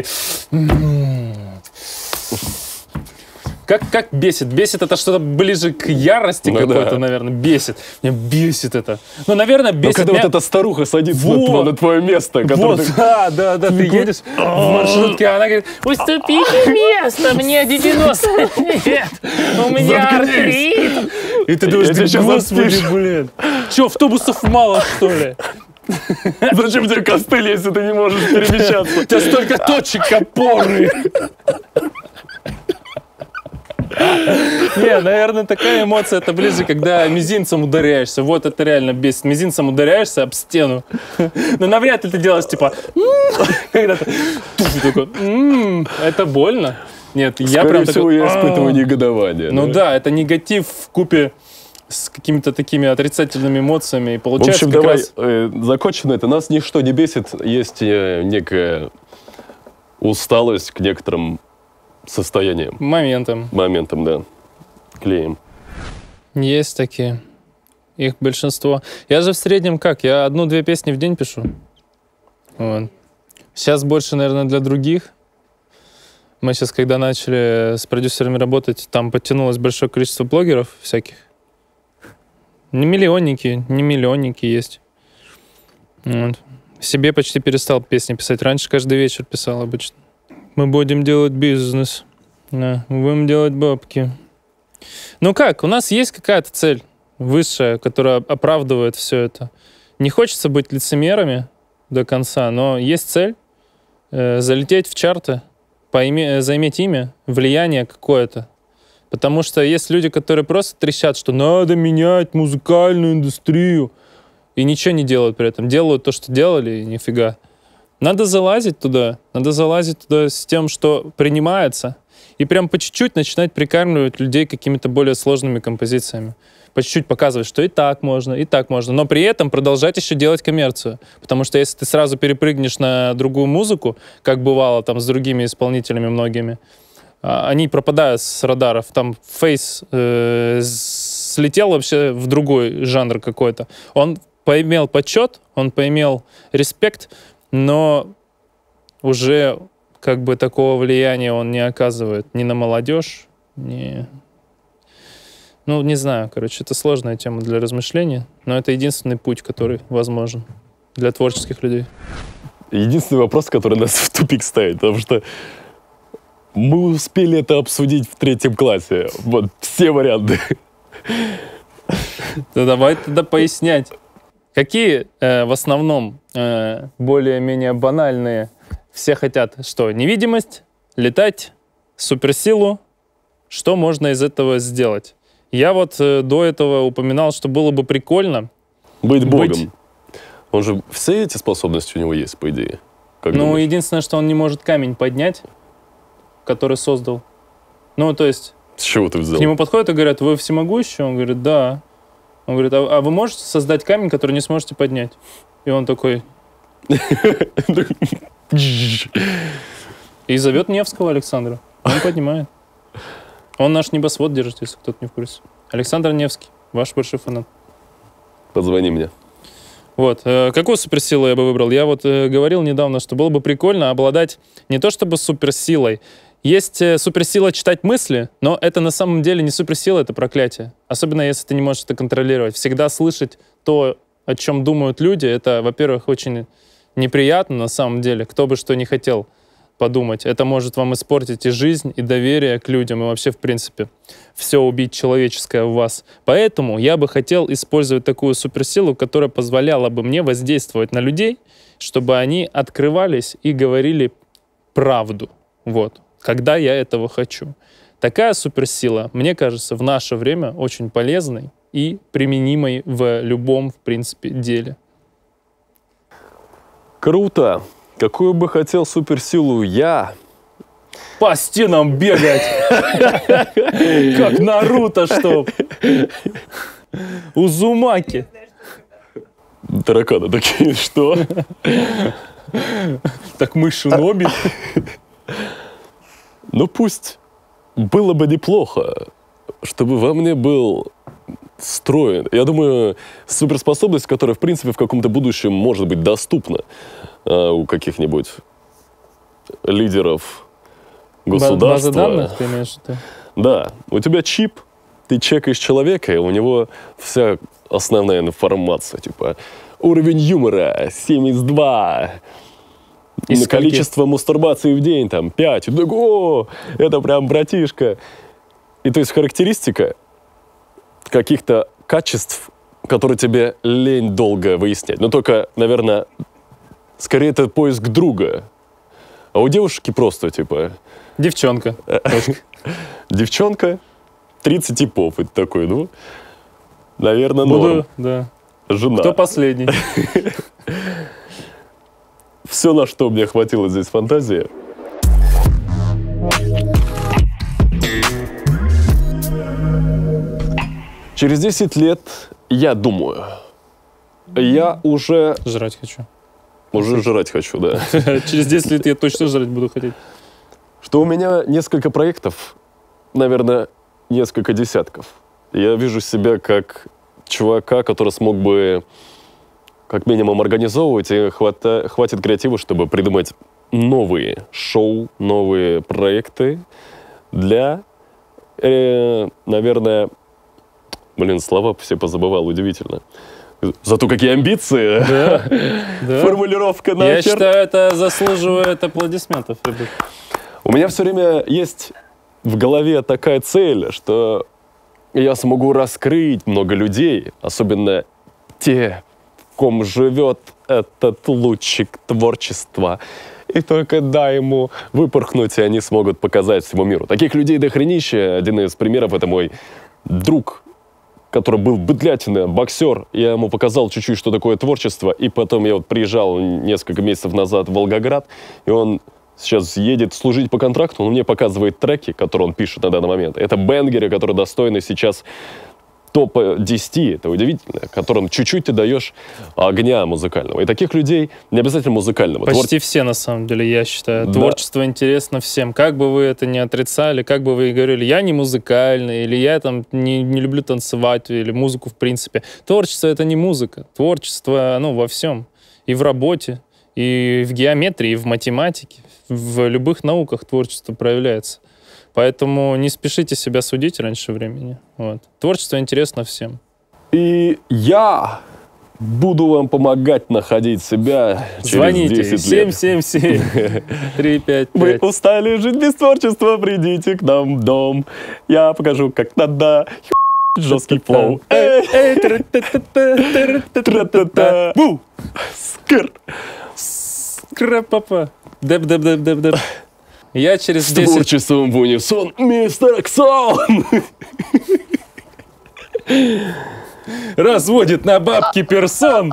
Как бесит? Бесит это что-то ближе к ярости Ну какой-то, да. наверное. Бесит. Меня бесит это. Ну, наверное, Но бесит когда меня... вот эта старуха садится Вот. на твое место, которое Вот, ты- да, ты едешь в маршрутке, а она говорит, уступите место, мне 90 лет, у меня артрит. И ты думаешь, Я тебя щас господи, отпишу. блин, что, автобусов мало, что ли? Зачем тебе костыль, если ты не можешь перемещаться? У тебя столько точек опоры. Не, наверное, такая эмоция, это ближе, когда мизинцем ударяешься. Вот это реально бесит. Мизинцем ударяешься об стену. Но навряд ли ты делаешь, типа, когда ты такой, это больно. Нет, я Скорее прям всего, такой... я испытываю негодование. Ну да, это негатив вкупе с какими-то такими отрицательными эмоциями. И В получается общем, как давай раз... закончим на это. Нас ничто не бесит. Есть некая усталость к некоторым состояниям, Моментом. моментам, да. Клеим. Есть такие. Их большинство. Я же в среднем как? Я 1-2 песни в день пишу. Вот. Сейчас больше, наверное, для других. Мы сейчас, когда начали с продюсерами работать, там подтянулось большое количество блогеров всяких. Не миллионники есть. Вот. Себе почти перестал песни писать. Раньше каждый вечер писал обычно. Мы будем делать бизнес. Да, мы будем делать бабки. Ну как, у нас есть какая-то цель высшая, которая оправдывает все это. Не хочется быть лицемерами до конца, но есть цель залететь в чарты, заиметь имя, влияние какое-то. Потому что есть люди, которые просто трещат, что надо менять музыкальную индустрию, и ничего не делают при этом. Делают то, что делали, и нифига. Надо залазить туда с тем, что принимается, и прям по чуть-чуть начинать прикармливать людей какими-то более сложными композициями. По чуть-чуть показывать, что и так можно, но при этом продолжать еще делать коммерцию. Потому что если ты сразу перепрыгнешь на другую музыку, как бывало там с другими исполнителями многими, они пропадают с радаров. Там Фейс слетел вообще в другой жанр какой-то. Он поимел почет, он поимел респект, но уже как бы такого влияния он не оказывает ни на молодежь, ни... Ну, не знаю, короче, это сложная тема для размышления, но это единственный путь, который возможен для творческих людей. Единственный вопрос, который нас в тупик ставит, потому что мы успели это обсудить в 3 классе. Вот все варианты. Да давай тогда пояснять. Какие в основном более-менее банальные все хотят? Что? Невидимость, летать, суперсилу. Что можно из этого сделать? Я вот до этого упоминал, что было бы прикольно. Быть богом. Он же все эти способности у него есть, по идее. Как Ну, думаешь? единственное, что он не может камень поднять, который создал. Ну, то есть, С чего ты взял? к нему подходят и говорят, вы всемогущий? Он говорит, да. Он говорит, а вы можете создать камень, который не сможете поднять? И он такой... И зовет Невского Александра. Он поднимает. Он наш небосвод держит, если кто-то не в курсе. Александр Невский, ваш большой фанат. Позвони мне. Вот. Какую суперсилу я бы выбрал? Я вот говорил недавно, что было бы прикольно обладать не то чтобы суперсилой. Есть суперсила читать мысли, но это на самом деле не суперсила, это проклятие. Особенно если ты не можешь это контролировать. Всегда слышать то, о чем думают люди, это, во-первых, очень неприятно на самом деле. Кто бы что ни хотел подумать. Это может вам испортить и жизнь, и доверие к людям, и вообще, в принципе, все убить человеческое в вас. Поэтому я бы хотел использовать такую суперсилу, которая позволяла бы мне воздействовать на людей, чтобы они открывались и говорили правду. Вот. Когда я этого хочу. Такая суперсила, мне кажется, в наше время очень полезной и применимой в любом, в принципе, деле. Круто. Какую бы хотел суперсилу я? По стенам бегать! Как Наруто, чтоб! Узумаки. Тараканы такие, что? Так мы шиноби. Ну пусть было бы неплохо, чтобы во мне был встроен. Я думаю, суперспособность, которая, в принципе, в каком-то будущем может быть доступна у каких-нибудь лидеров государства. База данных, ты имеешь в виду? Да, у тебя чип, ты чекаешь человека, и у него вся основная информация, типа уровень юмора 72, количество мастурбаций в день, там, 5. И ты такой, о, это прям братишка. И то есть характеристика каких-то качеств, которые тебе лень долго выяснять. Но только, наверное, скорее это поиск друга. А у девушки просто, типа... Девчонка. Девчонка, 30 типов. И ты такой, ну, наверное, норм. Да. Жена. Кто последний? Все, на что мне хватило здесь фантазии. Через 10 лет, я думаю, я уже... Жрать хочу. Уже жрать хочу, да. Через 10 лет я точно жрать буду хотеть. Что у меня несколько проектов, наверное, несколько десятков. Я вижу себя как чувака, который смог бы как минимум организовывать, и хватит креатива, чтобы придумать новые шоу, новые проекты для, наверное... слова все позабывал, удивительно. Зато какие амбиции! Да. Формулировка на Я считаю, это заслуживает аплодисментов, ребят. У меня все время есть в голове такая цель, что я смогу раскрыть много людей, особенно те, в ком живет этот лучик творчества. И только дай ему выпорхнуть, и они смогут показать всему миру. Таких людей дохренища. Один из примеров — это мой друг, который был быдлятина, боксер. Я ему показал чуть-чуть, что такое творчество. И потом я вот приезжал несколько месяцев назад в Волгоград, и он сейчас едет служить по контракту, он мне показывает треки, которые он пишет на данный момент. Это бенгеры, которые достойны сейчас топ-10, это удивительно, которым чуть-чуть ты даешь огня музыкального. И таких людей, не обязательно музыкального. Почти все, на самом деле, я считаю. Да. Творчество интересно всем. Как бы вы это ни отрицали, как бы вы и говорили, я не музыкальный, или я там не люблю танцевать, или музыку в принципе. Творчество — это не музыка. Творчество, во всем. И в работе, и в геометрии, и в математике. В любых науках творчество проявляется. Поэтому не спешите себя судить раньше времени. Вот. Творчество интересно всем. И я буду вам помогать находить себя Звоните. через 10 лет. 777-355. Вы устали жить без творчества, придите к нам в дом. Я покажу, как надо. Жесткий флоу. Бу! Скр! Скр-папа. Деп-деп-деп-деп-деп. Я через С 10... творчеством в унисон, мистер Ксон! Разводит на бабки персон.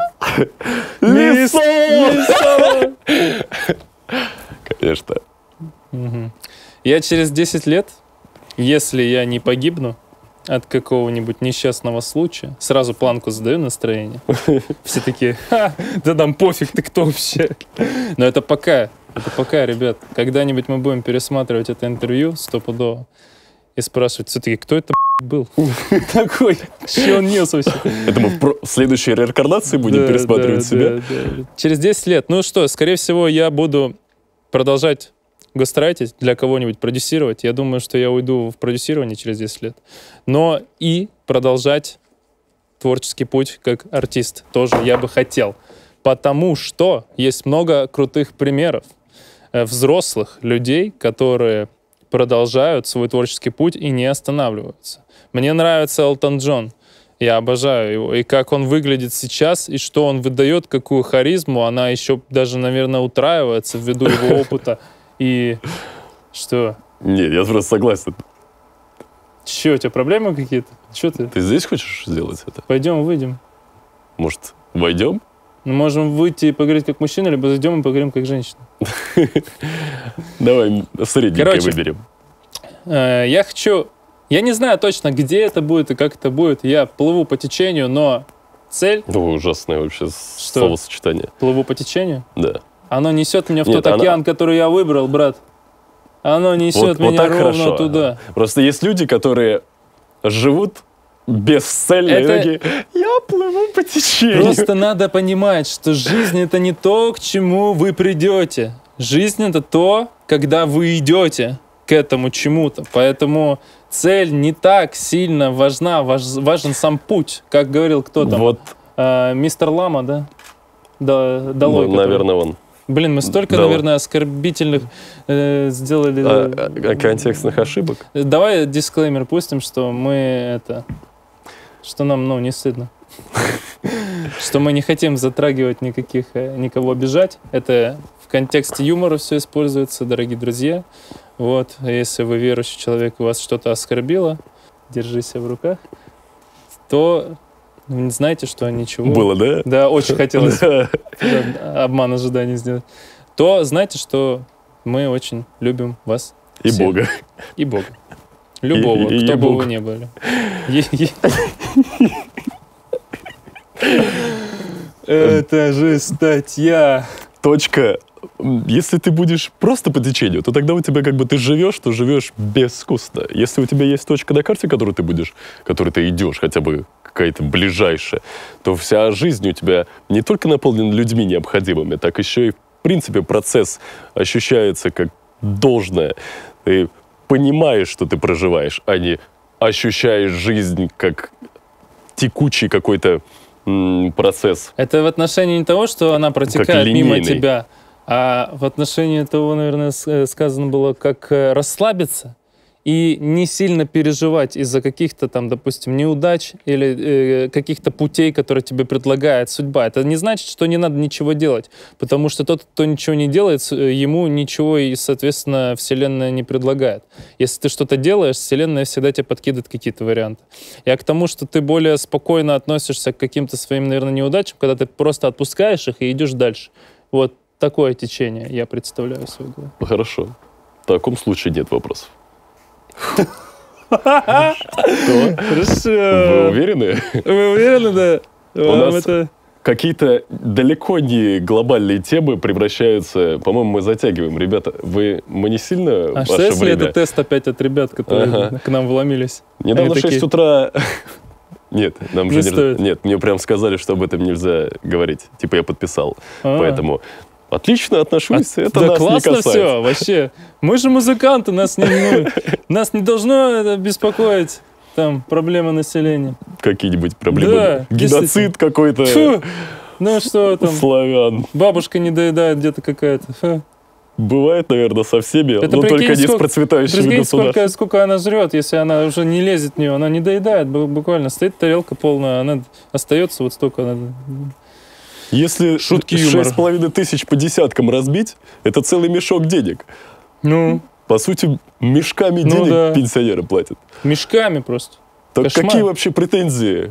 Лисон! Конечно. Я через 10 лет, если я не погибну от какого-нибудь несчастного случая, сразу планку задаю настроение. Все такие, да нам пофиг, ты кто вообще? Но это пока, ребят. Когда-нибудь мы будем пересматривать это интервью стопудово и спрашивать все-таки, кто это был? Такой, что он нес вообще? Это мы в следующей реинкарнации будем пересматривать себя? Да. Через 10 лет. Ну что, скорее всего, я буду продолжать гастрайтить, для кого-нибудь продюсировать. Я думаю, что я уйду в продюсирование через 10 лет. Но и продолжать творческий путь как артист тоже я бы хотел. Потому что есть много крутых примеров взрослых людей, которые продолжают свой творческий путь и не останавливаются. Мне нравится Элтон Джон. Я обожаю его. И как он выглядит сейчас, и что он выдает, какую харизму, она еще даже, наверное, утраивается ввиду его опыта. И что? Нет, я просто согласен. Че, у тебя проблемы какие-то? Че ты? Ты здесь хочешь сделать это? Пойдем, выйдем. Может, войдем? Мы можем выйти и поговорить как мужчина, либо зайдем и поговорим как женщина. Давай средненькое выберем. Я Я не знаю точно, где это будет и как это будет. Я плыву по течению, но цель... Ну, ужасное вообще словосочетание. Плыву по течению? Да. Оно несет меня в тот океан, который я выбрал, брат. Оно несет меня ровно туда. Просто есть люди, которые живут бесцельно и такие: я плыву по течению. Просто надо понимать, что жизнь — это не то, к чему вы придете. Жизнь — это то, когда вы идете к этому чему-то. Поэтому цель не так сильно важна, важен сам путь, как говорил кто там. Вот. Мистер Лама, да? Долой, ну, наверное, он. Блин, мы столько, наверное, оскорбительных сделали... контекстных ошибок? Давай дисклеймер пустим, что мы это... Что нам, не стыдно. Что мы не хотим затрагивать никого обижать. Это в контексте юмора все используется, дорогие друзья. Вот, если вы верующий человек, и вас что-то оскорбило, держи себя в руках, то знаете, что ничего... Было, да? Да, очень хотелось обман ожиданий сделать. То знаете, что мы очень любим вас и всех. Бога. И Бога. Любого, кто бы вы ни были. Это же статья. Точка. Если ты будешь просто по течению, то тогда у тебя как бы ты живешь, то живешь безвкусно. Если у тебя есть точка на карте, которой ты идешь, хотя бы какая-то ближайшая, то вся жизнь у тебя не только наполнена людьми необходимыми, так еще и, в принципе, процесс ощущается как должное. Ты понимаешь, что ты проживаешь, а не ощущаешь жизнь как текучий какой-то процесс. Это в отношении не того, что она протекает мимо тебя, а в отношении того, наверное, сказано было, как расслабиться и не сильно переживать из-за каких-то там, допустим, неудач или каких-то путей, которые тебе предлагает судьба. Это не значит, что не надо ничего делать, потому что тот, кто ничего не делает, ему ничего и, соответственно, Вселенная не предлагает. Если ты что-то делаешь, Вселенная всегда тебе подкидывает какие-то варианты. Я к тому, что ты более спокойно относишься к каким-то своим, наверное, неудачам, когда ты просто отпускаешь их и идешь дальше. Вот такое течение я представляю в свою голову. Хорошо. В таком случае нет вопросов. Хорошо. Вы уверены? Вы уверены, да? У нас какие-то далеко не глобальные темы превращаются... По-моему, мы затягиваем. Ребята, мы не сильно А что если это тест опять от ребят, которые к нам вломились? Недавно в 6 утра... Нет, нам же не... Нет, мне прям сказали, что об этом нельзя говорить. Типа я подписал. Поэтому... Отлично отношусь, это да нас не касается. Да классно все, вообще. Мы же музыканты, нас не должно беспокоить там проблемы населения. Какие-нибудь проблемы? Да, геноцид какой-то. Ну что там? Славян. Бабушка не доедает где-то какая-то. Бывает, наверное, со всеми, но только не с процветающими государствами. Сколько она жрет, если она уже не лезет в нее, она не доедает буквально. Стоит тарелка полная, она остается вот столько. Если 6,5 тысяч по десяткам разбить, это целый мешок денег. Ну. По сути, мешками денег пенсионеры платят. Мешками просто. Так какие вообще претензии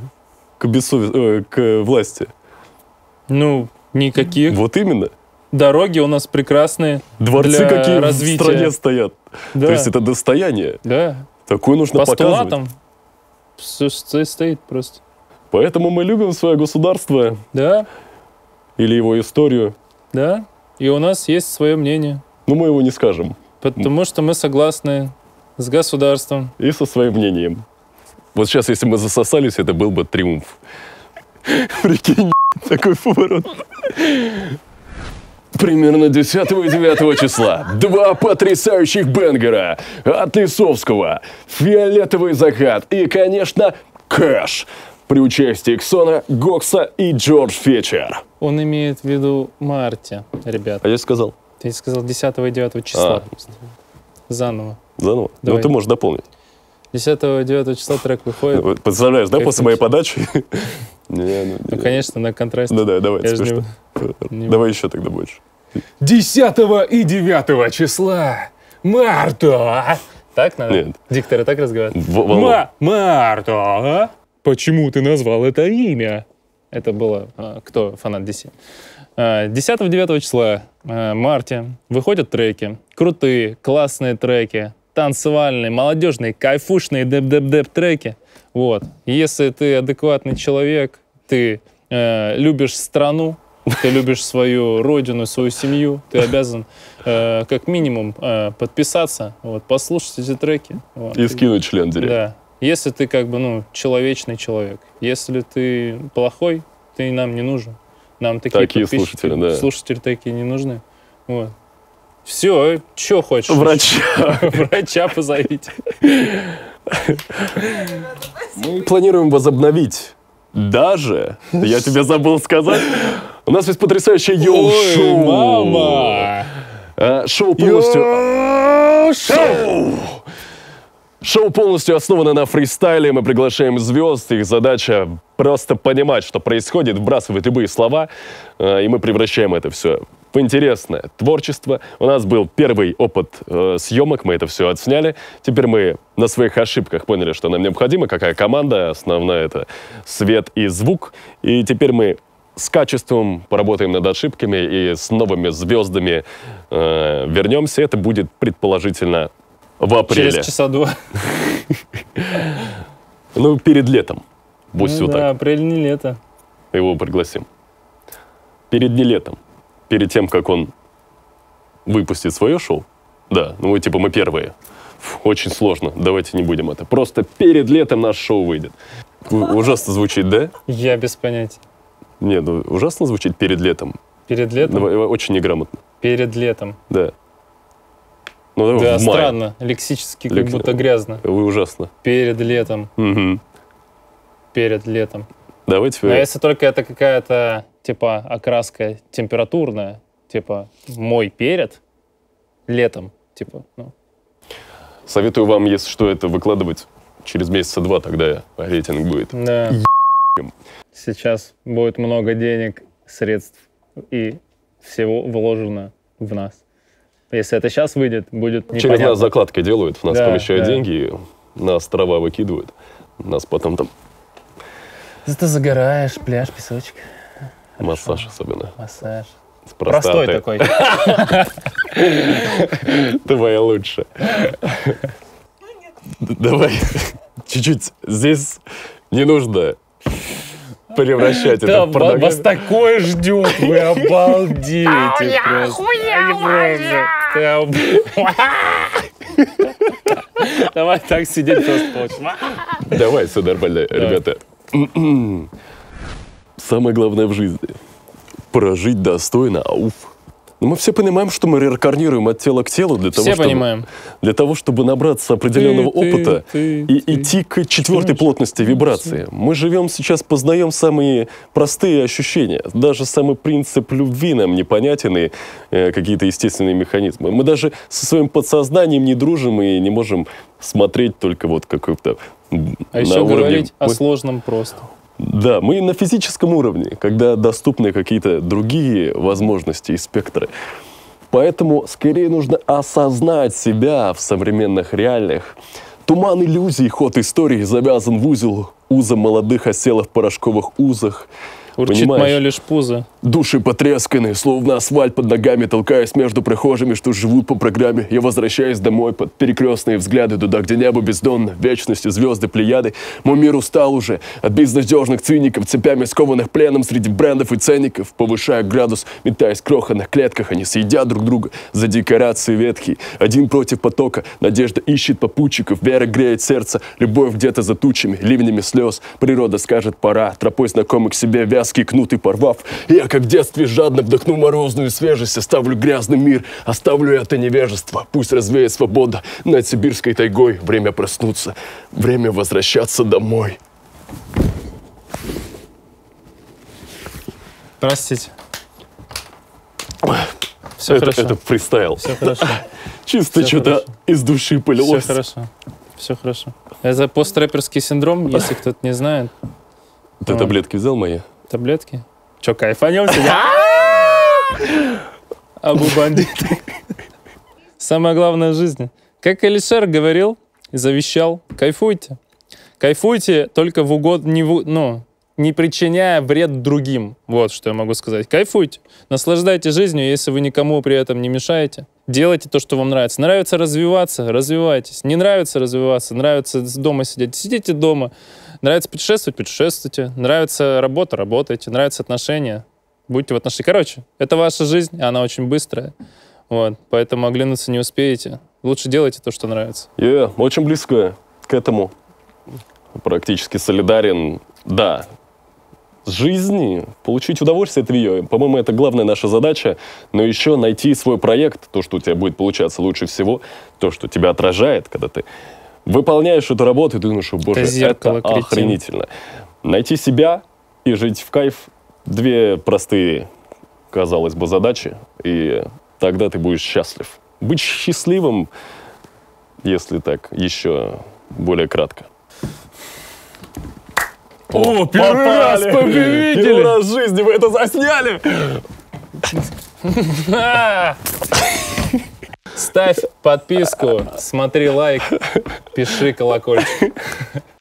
к власти? Ну, никаких. Вот именно. Дороги у нас прекрасные. Дворцы какие развития. В стране стоят. Да. То есть это достояние. Да. Такое нужно показывать. Постулатом все стоит просто. Поэтому мы любим свое государство. Да. Или его историю. Да, и у нас есть свое мнение. Но мы его не скажем. Потому что мы согласны с государством. И со своим мнением. Вот сейчас, если мы засосались, это был бы триумф. Прикинь, такой поворот. Примерно 10 и 9 числа 2 потрясающих бенгера от Лисовского. «Фиолетовый закат» и, конечно, «Кэш». При участии Ксона, Гокса и Джордж Фетчер. Он имеет в виду марте, ребят. А я сказал? Ты сказал 10 и 9 числа. Заново. Заново? Давай. Ну, ты можешь дополнить. 10 и 9 числа трек выходит. Представляешь, да, после моей подачи? Ну, конечно, на контрасте. Да, давай, смешно. Давай еще тогда больше. 10 и 9 числа марта. Так надо? Нет. Дикторы так разговаривают? Марта. Почему ты назвал это имя? Это было, кто фанат DC. 10-9 числа в марте выходят треки. Крутые, классные треки. танцевальные, молодежные, кайфушные деп-деп-деп треки. Вот. Если ты адекватный человек, ты любишь страну, ты любишь свою родину, свою семью, ты обязан как минимум подписаться, вот, послушать эти треки. Вот. И скинуть член директ. Да. Если ты как бы, ну, человечный человек. Если ты плохой, ты нам не нужен. Нам такие слушатели, да. Слушатели такие не нужны. Вот. Все, что хочешь? Врача. Врача позовите. Мы планируем возобновить. Даже, я тебе забыл сказать, у нас есть потрясающее йоу-шоу. Ой, мама! Шоу полностью... Шоу полностью основано на фристайле. Мы приглашаем звезд. Их задача просто понимать, что происходит, вбрасывать любые слова, и мы превращаем это все в интересное творчество. У нас был первый опыт съемок, мы это все отсняли. Теперь мы на своих ошибках поняли, что нам необходимо, какая команда. Основная — это свет и звук. И теперь мы с качеством поработаем над ошибками и с новыми звездами вернемся. Это будет предположительно в апреле. Через часа два. Ну, перед летом. Пусть Ну вот да, так. апрель не лето. Его пригласим. Перед не летом. Перед тем, как он выпустит свое шоу. Да, ну типа мы первые. Очень сложно. Давайте не будем это. Просто перед летом наше шоу выйдет. Ужасно звучит, да? Я без понятия. Не, ну ужасно звучит перед летом. Перед летом? Очень неграмотно. Перед летом. Да. Ну, давай Да, в мае. странно. Лексически как будто грязно. Вы ужасно. Перед летом. Угу. Перед летом. Давайте. Но если только это какая-то, типа, окраска температурная, типа, мой перед летом, типа, ну. Советую вам, если что, это выкладывать через месяца два, тогда рейтинг будет. Да. Сейчас будет много денег, средств и всего вложено в нас. Если это сейчас выйдет, будет непонятно. Через нас закладкой делают, в нас Да, помещают да. деньги, на острова выкидывают. Нас потом там Зато загораешь, пляж, песочек. массаж особенно. Массаж. С Простой простатой. такой. Твоя лучше. Давай чуть-чуть. Здесь не нужно превращать Да, это в порнографию. вас такое ждет, вы обалдеете просто. Давай так сидеть просто получится. Давай, все нормально, ребята. Самое главное в жизни — прожить достойно, ауф. Но мы все понимаем, что мы реинкарнируем от тела к телу для того, Все чтобы, понимаем. для того, чтобы набраться определенного опыта ты. и идти к четвертой плотности вибрации. Мы живем сейчас, познаем самые простые ощущения. Даже самый принцип любви нам непонятен, и какие-то естественные механизмы. Мы даже со своим подсознанием не дружим и не можем смотреть только вот какой-то А еще говорить о сложном просто. Да, мы на физическом уровне, когда доступны какие-то другие возможности и спектры. Поэтому скорее нужно осознать себя в современных реалиях. Туман иллюзий, ход истории завязан в узом молодых осело в порошковых узах. Урчит Понимаешь? мое лишь пузо. Души потресканы, словно асфальт под ногами, толкаясь между прохожими, что живут по программе. Я возвращаюсь домой под перекрестные взгляды, туда, где небо бездонно, вечности, звезды, плеяды. Мой мир устал уже от безнадежных циников, цепями скованных пленом среди брендов и ценников. Повышая градус, метаясь в крохотных клетках, они съедят друг друга за декорации ветхие. Один против потока, надежда ищет попутчиков, вера греет сердце, любовь где-то за тучами, ливнями слез. Природа скажет пора, тропой знакомый к себе вязкий кнут и порвав. Я, как в детстве, жадно вдохну морозную свежесть, оставлю грязный мир, оставлю это невежество. Пусть развеет свобода над сибирской тайгой. Время проснуться, время возвращаться домой. Простите. Все хорошо. Это фристайл. Все хорошо. Чисто Всё что-то хорошо. из души Все полилось. хорошо. Все хорошо. Это пострэперский синдром, если кто-то не знает. Ты таблетки взял мои? Таблетки. Че, кайфанем тебя? Абу бандиты. Самое главное в жизни. Как Алишер говорил и завещал, кайфуйте. Кайфуйте только в угод, не причиняя вред другим. Вот что я могу сказать. Кайфуйте. Наслаждайтесь жизнью, если вы никому при этом не мешаете. Делайте то, что вам нравится. Нравится развиваться, развивайтесь. Не нравится развиваться, нравится дома сидеть, сидите дома. Нравится путешествовать, путешествуйте. Нравится работа, работайте. Нравятся отношения, будьте в отношениях. Короче, это ваша жизнь, она очень быстрая. Вот, поэтому оглянуться не успеете. Лучше делайте то, что нравится. Я очень близко к этому. Практически солидарен. Да, жизни, получить удовольствие от нее. По-моему, это главная наша задача. Но еще найти свой проект, то, что у тебя будет получаться лучше всего, то, что тебя отражает, когда ты выполняешь эту работу, и ты думаешь, боже, это охренительно. Найти себя и жить в кайф — две простые, казалось бы, задачи. И тогда ты будешь счастлив. Быть счастливым, если так, еще более кратко. О, первый раз победили! Первый раз в жизни вы это засняли! Ставь подписку, смотри лайк, пиши колокольчик.